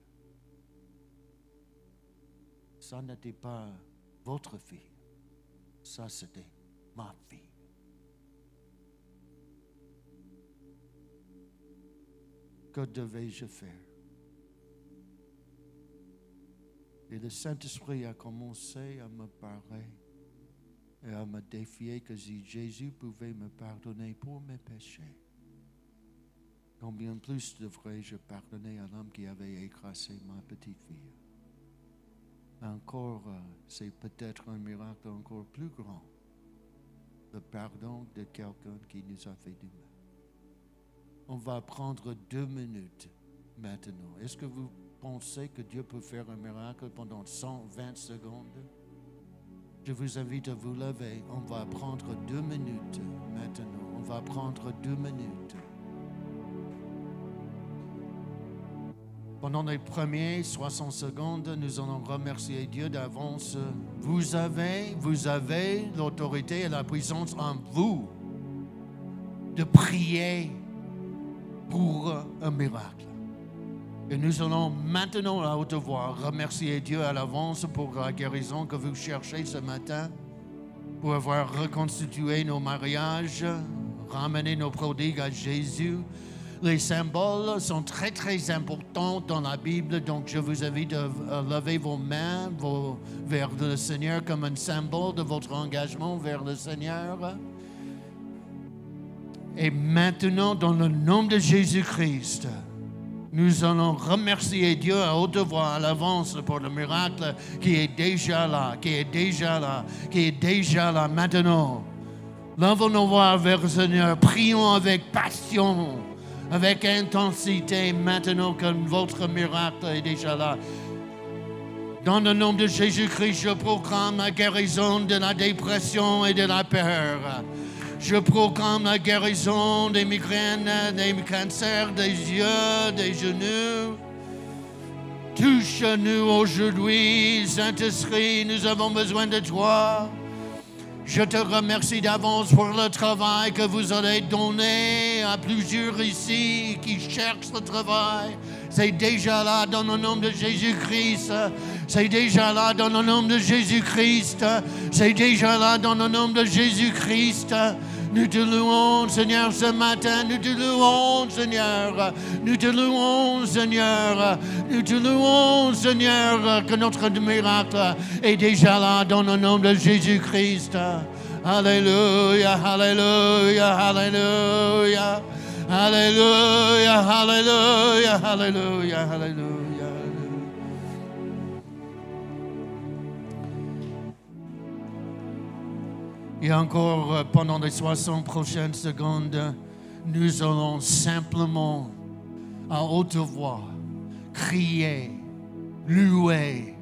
Ça n'était pas votre fille, ça c'était ma fille. Que devais-je faire? Et le Saint-Esprit a commencé à me parler et à me défier que si Jésus pouvait me pardonner pour mes péchés, combien plus devrais-je pardonner à l'homme qui avait écrasé ma petite fille? Encore, c'est peut-être un miracle encore plus grand, le pardon de quelqu'un qui nous a fait du mal. On va prendre deux minutes maintenant. Est-ce que vous pensez que Dieu peut faire un miracle pendant cent vingt secondes? Je vous invite à vous lever. On va prendre deux minutes maintenant. On va prendre deux minutes. Pendant les premiers soixante secondes, nous allons remercier Dieu d'avance. Vous avez, vous avez l'autorité et la puissance en vous de prier pour un miracle. Et nous allons maintenant à haute voix remercier Dieu à l'avance pour la guérison que vous cherchez ce matin, pour avoir reconstitué nos mariages, ramené nos prodigues à Jésus. Les symboles sont très très importants dans la Bible, donc je vous invite à lever vos mains vos, vers le Seigneur comme un symbole de votre engagement vers le Seigneur. Et maintenant, dans le nom de Jésus-Christ, nous allons remercier Dieu à haute voix à l'avance pour le miracle qui est déjà là, qui est déjà là, qui est déjà là maintenant. Levons nos voix vers le Seigneur, prions avec passion, avec intensité maintenant que votre miracle est déjà là. Dans le nom de Jésus-Christ, je proclame la guérison de la dépression et de la peur. Je proclame la guérison des migraines, des cancers, des yeux, des genoux. Touche-nous aujourd'hui, Saint-Esprit, nous avons besoin de toi. Je te remercie d'avance pour le travail que vous allez donner à plusieurs ici qui cherchent le travail. C'est déjà là dans le nom de Jésus-Christ. C'est déjà là dans le nom de Jésus-Christ. C'est déjà là dans le nom de Jésus-Christ. Nous te louons, Seigneur, ce matin. Nous te louons, Seigneur. Nous te louons, Seigneur. Nous te louons, Seigneur, que notre miracle est déjà là dans le nom de Jésus-Christ. Alléluia, alléluia, alléluia. Alléluia, alléluia, alléluia, alléluia. Et encore pendant les soixante prochaines secondes, nous allons simplement, à haute voix, crier, louer,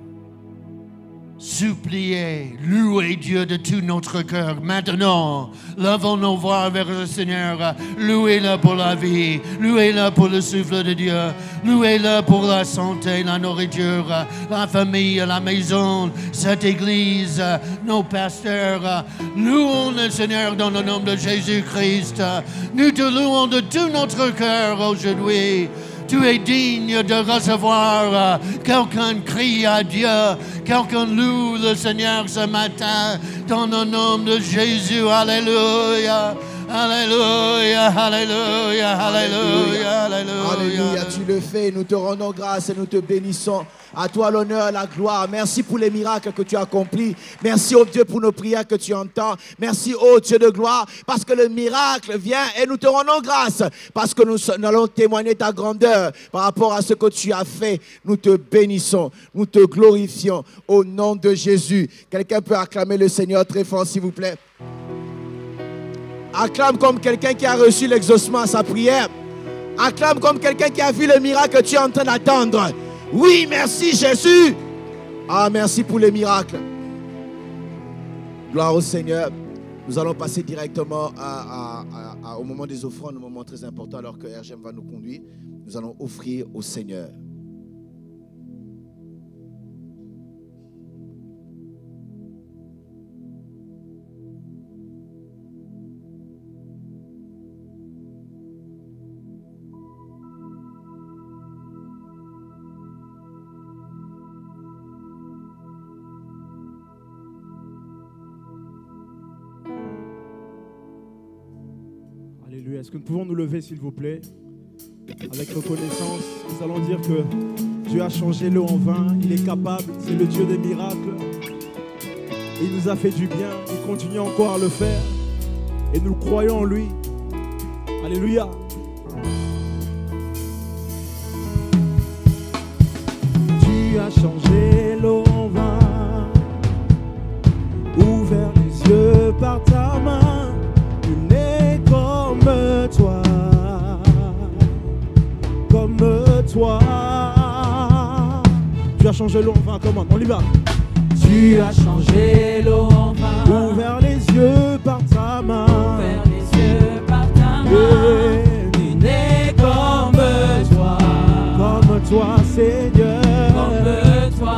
supplier, louer Dieu de tout notre cœur. Maintenant, levons nos voix vers le Seigneur. Louez-le pour la vie, louez-le pour le souffle de Dieu, louez-le pour la santé, la nourriture, la famille, la maison, cette église, nos pasteurs. Louons le Seigneur dans le nom de Jésus-Christ. Nous te louons de tout notre cœur aujourd'hui. Tu es digne de recevoir quelqu'un crie à Dieu, quelqu'un loue le Seigneur ce matin dans le nom de Jésus. Alléluia. Alléluia, alléluia, alléluia, alléluia. Alléluia, tu le fais. Nous te rendons grâce et nous te bénissons. À toi l'honneur, la gloire. Merci pour les miracles que tu as accomplis. Merci, oh Dieu, pour nos prières que tu entends. Merci, oh Dieu de gloire, parce que le miracle vient et nous te rendons grâce. Parce que nous, nous allons témoigner ta grandeur par rapport à ce que tu as fait. Nous te bénissons, nous te glorifions au nom de Jésus. Quelqu'un peut acclamer le Seigneur très fort, s'il vous plaît. Acclame comme quelqu'un qui a reçu l'exaucement à sa prière. Acclame comme quelqu'un qui a vu le miracle que tu es en train d'attendre. Oui, merci Jésus. Ah, merci pour les miracles. Gloire au Seigneur. Nous allons passer directement à, à, à, au moment des offrandes, un moment très important alors que R G M va nous conduire. Nous allons offrir au Seigneur. Alléluia. Est-ce que nous pouvons nous lever, s'il vous plaît, avec reconnaissance? Nous allons dire que Dieu a changé l'eau en vin. Il est capable. C'est le Dieu des miracles. Il nous a fait du bien. Il continue encore à le faire. Et nous croyons en lui. Alléluia. Tu as changé l'eau en vin. Ouvert les yeux par ta main. Comme toi, comme toi, tu as changé l'eau en vin, comment on y va. Tu Tu as changé l'eau en vin. Ouvert les yeux par ta main. Ouvert les yeux par ta main. Tu n'es comme toi. Comme toi, Seigneur. Comme toi.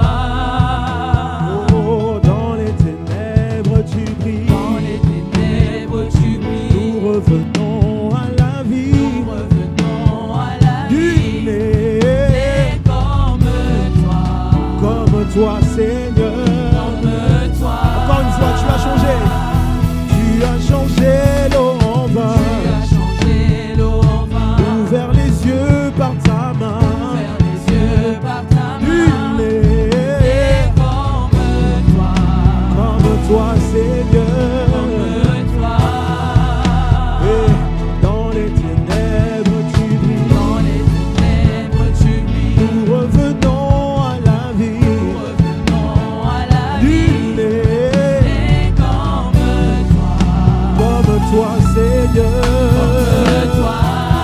Oh, dans les ténèbres tu brilles. Dans les ténèbres tu brilles. Nous revenons à la vie. Nous revenons à la Tu vie. n'es Comme toi. comme toi, Seigneur. Comme toi. Encore une fois, tu as changé. Tu as changé l'eau en vin. Tu as changé l'eau en vin. Ouvert les yeux par ta main. Ouvert les yeux par ta Tu main. n'es Et comme toi. comme toi, Seigneur. Comme toi. Et dans les ténèbres tu brilles. Dans les ténèbres tu brilles. Nous revenons à la vie. Nous revenons à la Tu vie. n'es Et comme toi. comme toi, Seigneur. Comme toi.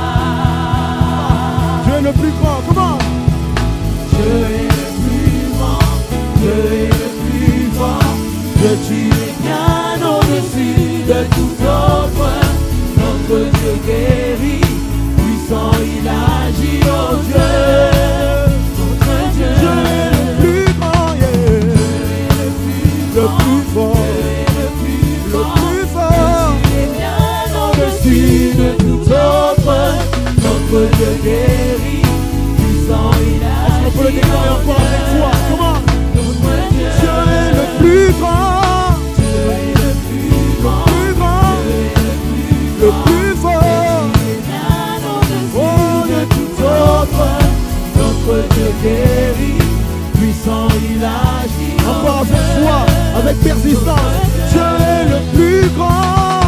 Tu es le plus grand. Comment? Dieu est le plus grand, Dieu est le plus fort, Dieu tu es bien au-dessus de tout autre. Notre Dieu guérit, puissant il agit, oh Dieu, notre Dieu. Tu es le plus grand, yeah. Le plus Le grand, plus fort. Dieu est le plus Le fort, plus fort. tu es bien au-dessus de tout autre. Notre Dieu guérit, puissant il agit. On peut le déclarer encore avec foi. Comment? Notre Dieu, Tu es le plus grand. Dieu est le plus grand, Plus grand. Le plus fort. bien au-dessus Oh, de de tout autre. Notre Dieu guérit, puissant il agit. Encore avec foi, avec persistance. Tu es le plus grand.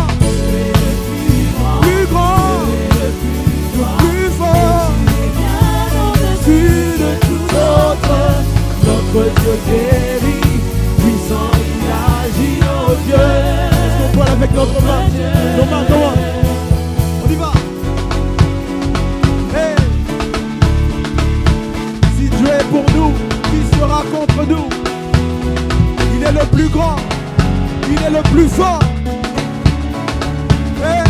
Plus grand. Le plus fort. Bien au-dessus de tout autre. Notre Dieu guérit, puissant il agit, oh Dieu. Est-ce qu'on parle avec notre main? Nos mains, comment? On y va. Hey. Si Dieu est pour nous, qui sera contre nous? Il est le plus grand. Il est le plus fort. Hey.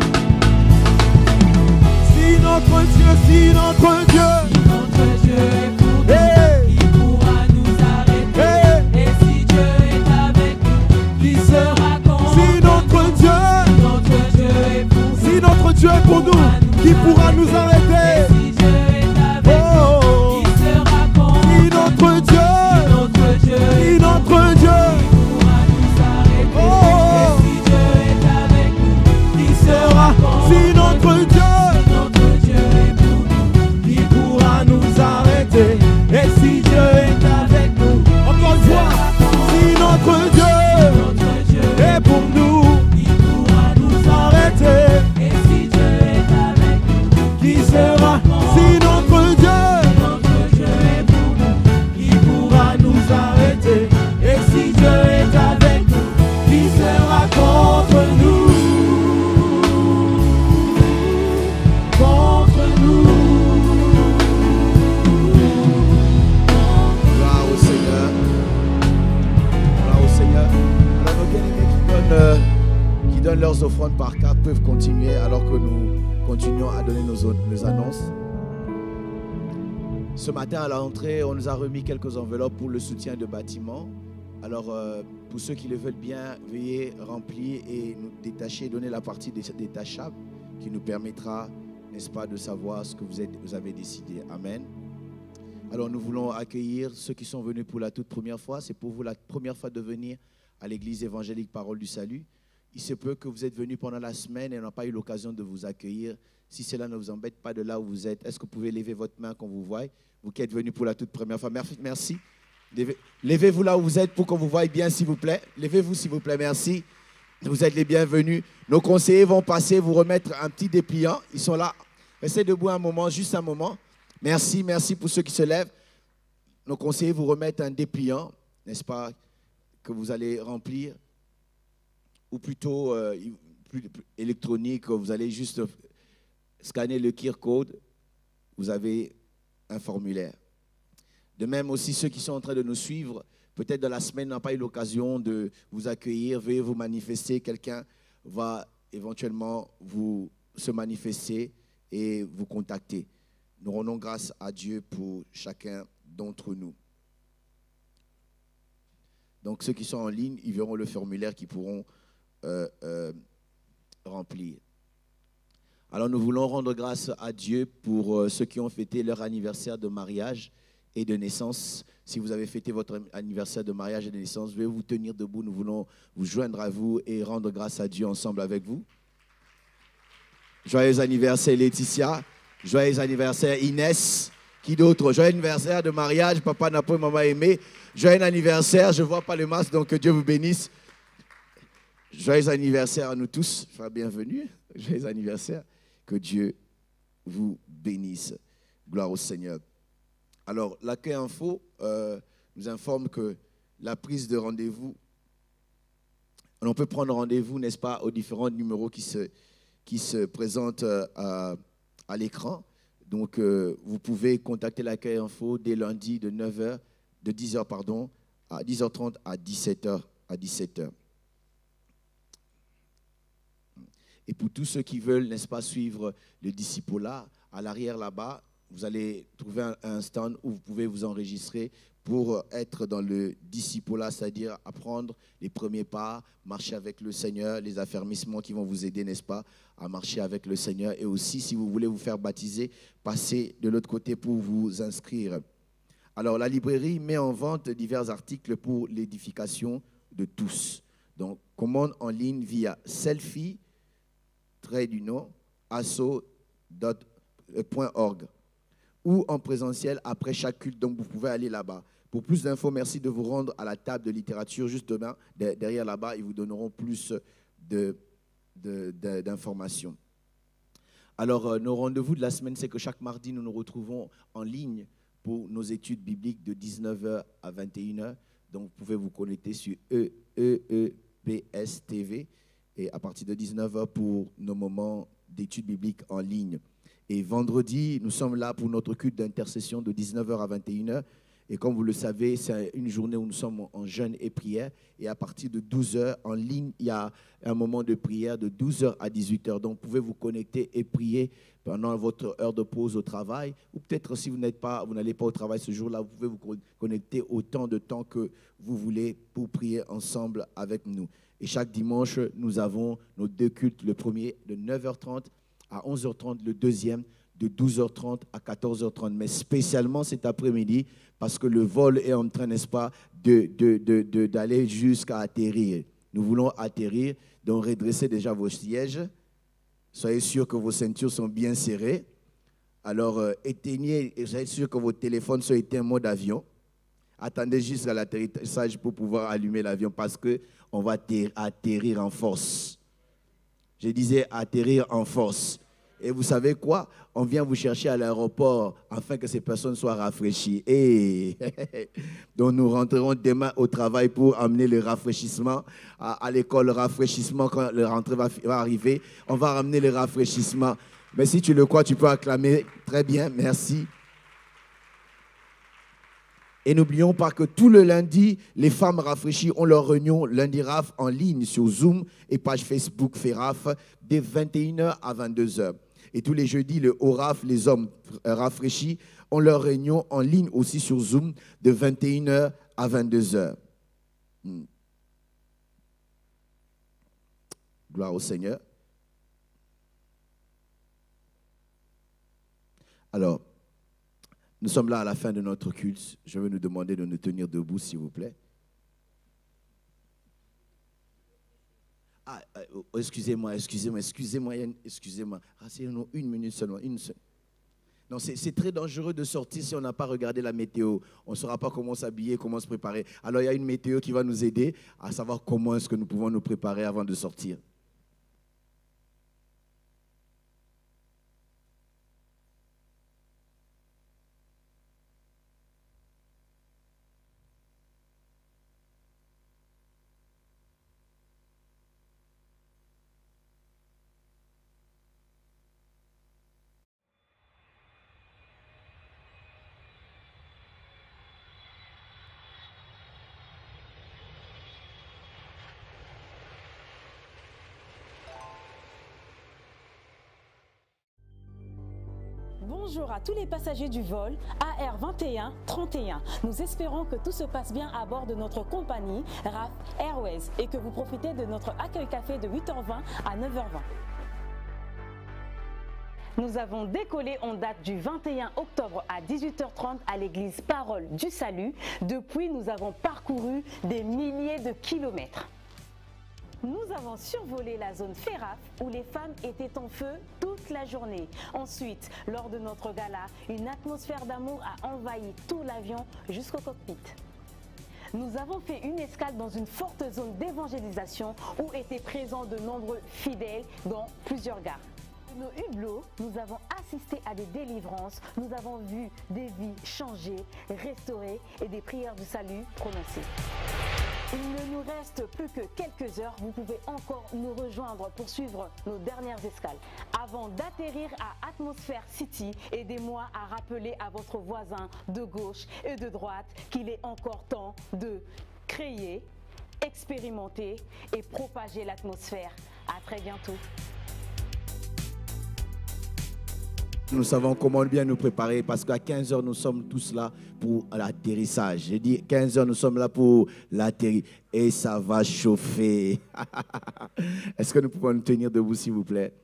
Si notre Dieu, si notre Dieu, Notre Dieu est pour nous, hey. il pourra nous arrêter. Hey. Et si Dieu est avec nous, qui sera contre Si notre nous? Dieu, Notre Dieu est pour nous, si notre Dieu est pour nous, qui pourra nous et arrêter? si Dieu est avec Oh. nous, qui sera contre Si nous? notre Dieu, Notre Dieu si est notre Dieu, pourra nous arrêter. Oh. Et si Dieu est avec nous, qui sera contre si nous? notre Dieu, Notre Dieu est pour nous, qui pourra nous arrêter? Et si Dieu est avec nous, encore une fois, si notre Dieu notre Dieu est pour nous, qui pourra nous arrêter, Et si Dieu est avec nous, qui sera? Si notre Dieu notre Dieu est pour nous, qui pourra nous arrêter? Et si Dieu est avec nous, qui sera contre nous? Contre nous. Gloire au Seigneur. Gloire au Seigneur. Alors nos bien-aimés qui donnent, euh, qui donnent leurs offrandes par carte peuvent continuer alors que nous continuons à donner nos, nos annonces. Ce matin à l'entrée, on nous a remis quelques enveloppes pour le soutien de bâtiments. Alors euh, pour ceux qui le veulent bien, veuillez remplir et nous détacher, donner la partie détachable qui nous permettra, n'est-ce pas, de savoir ce que vous, êtes, vous avez décidé. Amen. Alors nous voulons accueillir ceux qui sont venus pour la toute première fois. C'est pour vous la première fois de venir à l'église évangélique Parole du Salut. Il se peut que vous êtes venus pendant la semaine et n'ont pas eu l'occasion de vous accueillir. Si cela ne vous embête pas de là où vous êtes, est-ce que vous pouvez lever votre main qu'on vous voie? Vous qui êtes venus pour la toute première fois. Merci. Levez- Levez-vous là où vous êtes pour qu'on vous voie bien, s'il vous plaît. Levez-vous, s'il vous plaît. Merci. Vous êtes les bienvenus. Nos conseillers vont passer vous remettre un petit dépliant. Ils sont là. Restez debout un moment, juste un moment. Merci, merci pour ceux qui se lèvent. Nos conseillers vous remettent un dépliant, n'est-ce pas, que vous allez remplir, ou plutôt euh, plus, plus électronique, vous allez juste scanner le Q R code, vous avez un formulaire. De même aussi, ceux qui sont en train de nous suivre, peut-être dans la semaine, n'ont pas eu l'occasion de vous accueillir, veuillez vous manifester. Quelqu'un va éventuellement vous se manifester et vous contacter. Nous rendons grâce à Dieu pour chacun d'entre nous. Donc, ceux qui sont en ligne, ils verront le formulaire qu'ils pourront euh, euh, remplir. Alors, nous voulons rendre grâce à Dieu pour euh, ceux qui ont fêté leur anniversaire de mariage et de naissance. Si vous avez fêté votre anniversaire de mariage et de naissance, veuillez vous tenir debout. Nous voulons vous joindre à vous et rendre grâce à Dieu ensemble avec vous. Joyeux anniversaire Laetitia. Joyeux anniversaire Inès. Qui d'autre? Joyeux anniversaire de mariage, papa n'a pas, maman aimé. Joyeux anniversaire, je ne vois pas le masque, donc que Dieu vous bénisse. Joyeux anniversaire à nous tous. Enfin, bienvenue. Joyeux anniversaire. Que Dieu vous bénisse. Gloire au Seigneur. Alors, l'accueil info euh, nous informe que la prise de rendez-vous, on peut prendre rendez-vous, n'est-ce pas, aux différents numéros qui se, qui se présentent euh, à, à l'écran. Donc, euh, vous pouvez contacter l'accueil info dès lundi de neuf heures, de dix heures, pardon, à dix heures trente à dix-sept heures. À dix-sept heures. Et pour tous ceux qui veulent, n'est-ce pas, suivre le discipulat, à l'arrière là-bas, vous allez trouver un, un stand où vous pouvez vous enregistrer pour être dans le discipulat, c'est-à-dire apprendre les premiers pas, marcher avec le Seigneur, les affermissements qui vont vous aider, n'est-ce pas, à marcher avec le Seigneur. Et aussi, si vous voulez vous faire baptiser, passez de l'autre côté pour vous inscrire. Alors, la librairie met en vente divers articles pour l'édification de tous. Donc, commande en ligne via selfie, trait d'union, asso point org ou en présentiel après chaque culte. Donc, vous pouvez aller là-bas. Pour plus d'infos, merci de vous rendre à la table de littérature juste demain, derrière là-bas. Ils vous donneront plus de, de, de, d'informations. Alors, euh, nos rendez-vous de la semaine, c'est que chaque mardi, nous nous retrouvons en ligne pour nos études bibliques de dix-neuf heures à vingt et une heures. Donc, vous pouvez vous connecter sur E E P S T V et à partir de dix-neuf heures pour nos moments d'études bibliques en ligne. Et vendredi, nous sommes là pour notre culte d'intercession de dix-neuf heures à vingt et une heures. Et comme vous le savez, c'est une journée où nous sommes en jeûne et prière. Et à partir de douze heures, en ligne, il y a un moment de prière de douze heures à dix-huit heures. Donc, vous pouvez vous connecter et prier pendant votre heure de pause au travail. Ou peut-être si vous n'êtes pas, vous n'allez pas au travail ce jour-là, vous pouvez vous connecter autant de temps que vous voulez pour prier ensemble avec nous. Et chaque dimanche, nous avons nos deux cultes. Le premier de neuf heures trente à onze heures trente, le deuxième de douze heures trente à quatorze heures trente. Mais spécialement cet après-midi, parce que le vol est en train, n'est-ce pas, de, de, de, de, d'aller jusqu'à atterrir. Nous voulons atterrir, donc redressez déjà vos sièges. Soyez sûrs que vos ceintures sont bien serrées. Alors, euh, éteignez, et soyez sûrs que vos téléphones sont éteints en mode avion. Attendez jusqu'à l'atterrissage pour pouvoir allumer l'avion parce qu'on va atterrir en force. Je disais atterrir en force. Et vous savez quoi? On vient vous chercher à l'aéroport afin que ces personnes soient rafraîchies. Et donc nous rentrerons demain au travail pour amener le rafraîchissement à, à l'école. Le rafraîchissement, quand le rentrée va, va arriver, on va ramener le rafraîchissement. Mais si tu le crois, tu peux acclamer. Très bien, merci. Et n'oublions pas que tout le lundi, les femmes rafraîchies ont leur réunion lundi raf en ligne sur Zoom et page Facebook Ferraf dès vingt et une heures à vingt-deux heures. Et tous les jeudis, le Oraf, les hommes rafraîchis, ont leur réunion en ligne aussi sur Zoom de vingt et une heures à vingt-deux heures. Hmm. Gloire au Seigneur. Alors, nous sommes là à la fin de notre culte. Je vais nous demander de nous tenir debout, s'il vous plaît. Ah, euh, excusez-moi, excusez-moi, excusez-moi, excusez-moi. Rasseyez-nous une minute seulement. Une seule. Non, c'est, c'est très dangereux de sortir si on n'a pas regardé la météo. On ne saura pas comment s'habiller, comment se préparer. Alors, il y a une météo qui va nous aider à savoir comment est-ce que nous pouvons nous préparer avant de sortir. Bonjour à tous les passagers du vol A R vingt et un trente et un. Nous espérons que tout se passe bien à bord de notre compagnie R A F Airways et que vous profitez de notre accueil café de huit heures vingt à neuf heures vingt. Nous avons décollé en date du vingt et un octobre à dix-huit heures trente à l'église Parole du Salut. Depuis, nous avons parcouru des milliers de kilomètres. Nous avons survolé la zone Ferraf où les femmes étaient en feu toute la journée. Ensuite, lors de notre gala, une atmosphère d'amour a envahi tout l'avion jusqu'au cockpit. Nous avons fait une escale dans une forte zone d'évangélisation où étaient présents de nombreux fidèles dans plusieurs gares. De nos hublots, nous avons assisté à des délivrances, nous avons vu des vies changées, restaurées et des prières du salut prononcées. Il ne nous reste plus que quelques heures, vous pouvez encore nous rejoindre pour suivre nos dernières escales. Avant d'atterrir à Atmosphere City, aidez-moi à rappeler à votre voisin de gauche et de droite qu'il est encore temps de créer, expérimenter et propager l'atmosphère. À très bientôt. Nous savons comment bien nous préparer parce qu'à quinze heures, nous sommes tous là pour l'atterrissage. J'ai dit quinze heures, nous sommes là pour l'atterrissage. Et ça va chauffer. Est-ce que nous pouvons nous tenir debout, s'il vous plaît?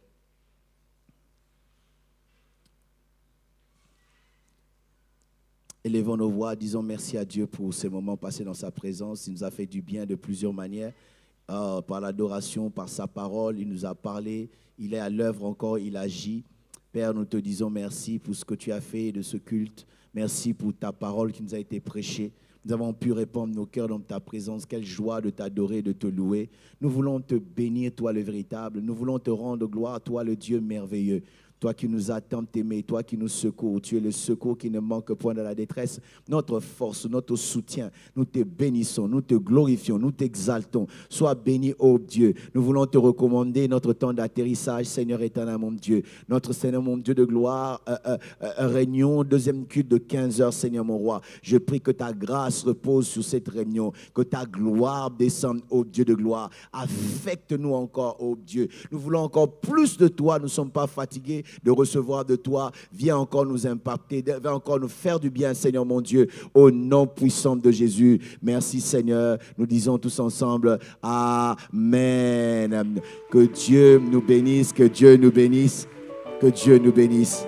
Élevons nos voix, disons merci à Dieu pour ces moments passés dans sa présence. Il nous a fait du bien de plusieurs manières. Euh, par l'adoration, par sa parole, il nous a parlé. Il est à l'œuvre encore, il agit. Père, nous te disons merci pour ce que tu as fait de ce culte. Merci pour ta parole qui nous a été prêchée. Nous avons pu répandre nos cœurs dans ta présence. Quelle joie de t'adorer, de te louer. Nous voulons te bénir, toi le véritable. Nous voulons te rendre gloire, toi le Dieu merveilleux. Toi qui nous as tant aimés, toi qui nous secours, tu es le secours qui ne manque point de la détresse, notre force, notre soutien. Nous te bénissons, nous te glorifions, nous t'exaltons. Sois béni, ô Dieu. Nous voulons te recommander notre temps d'atterrissage, Seigneur éternel, mon Dieu. Notre Seigneur, mon Dieu de gloire, euh, euh, euh, réunion, deuxième culte de quinze heures, Seigneur, mon roi. Je prie que ta grâce repose sur cette réunion, que ta gloire descende, ô Dieu de gloire. Affecte-nous encore, ô Dieu. Nous voulons encore plus de toi, nous ne sommes pas fatigués de recevoir de toi. Viens encore nous impacter, viens encore nous faire du bien, Seigneur mon Dieu, au nom puissant de Jésus. Merci, Seigneur. Nous disons tous ensemble Amen. Que Dieu nous bénisse, que Dieu nous bénisse, que Dieu nous bénisse.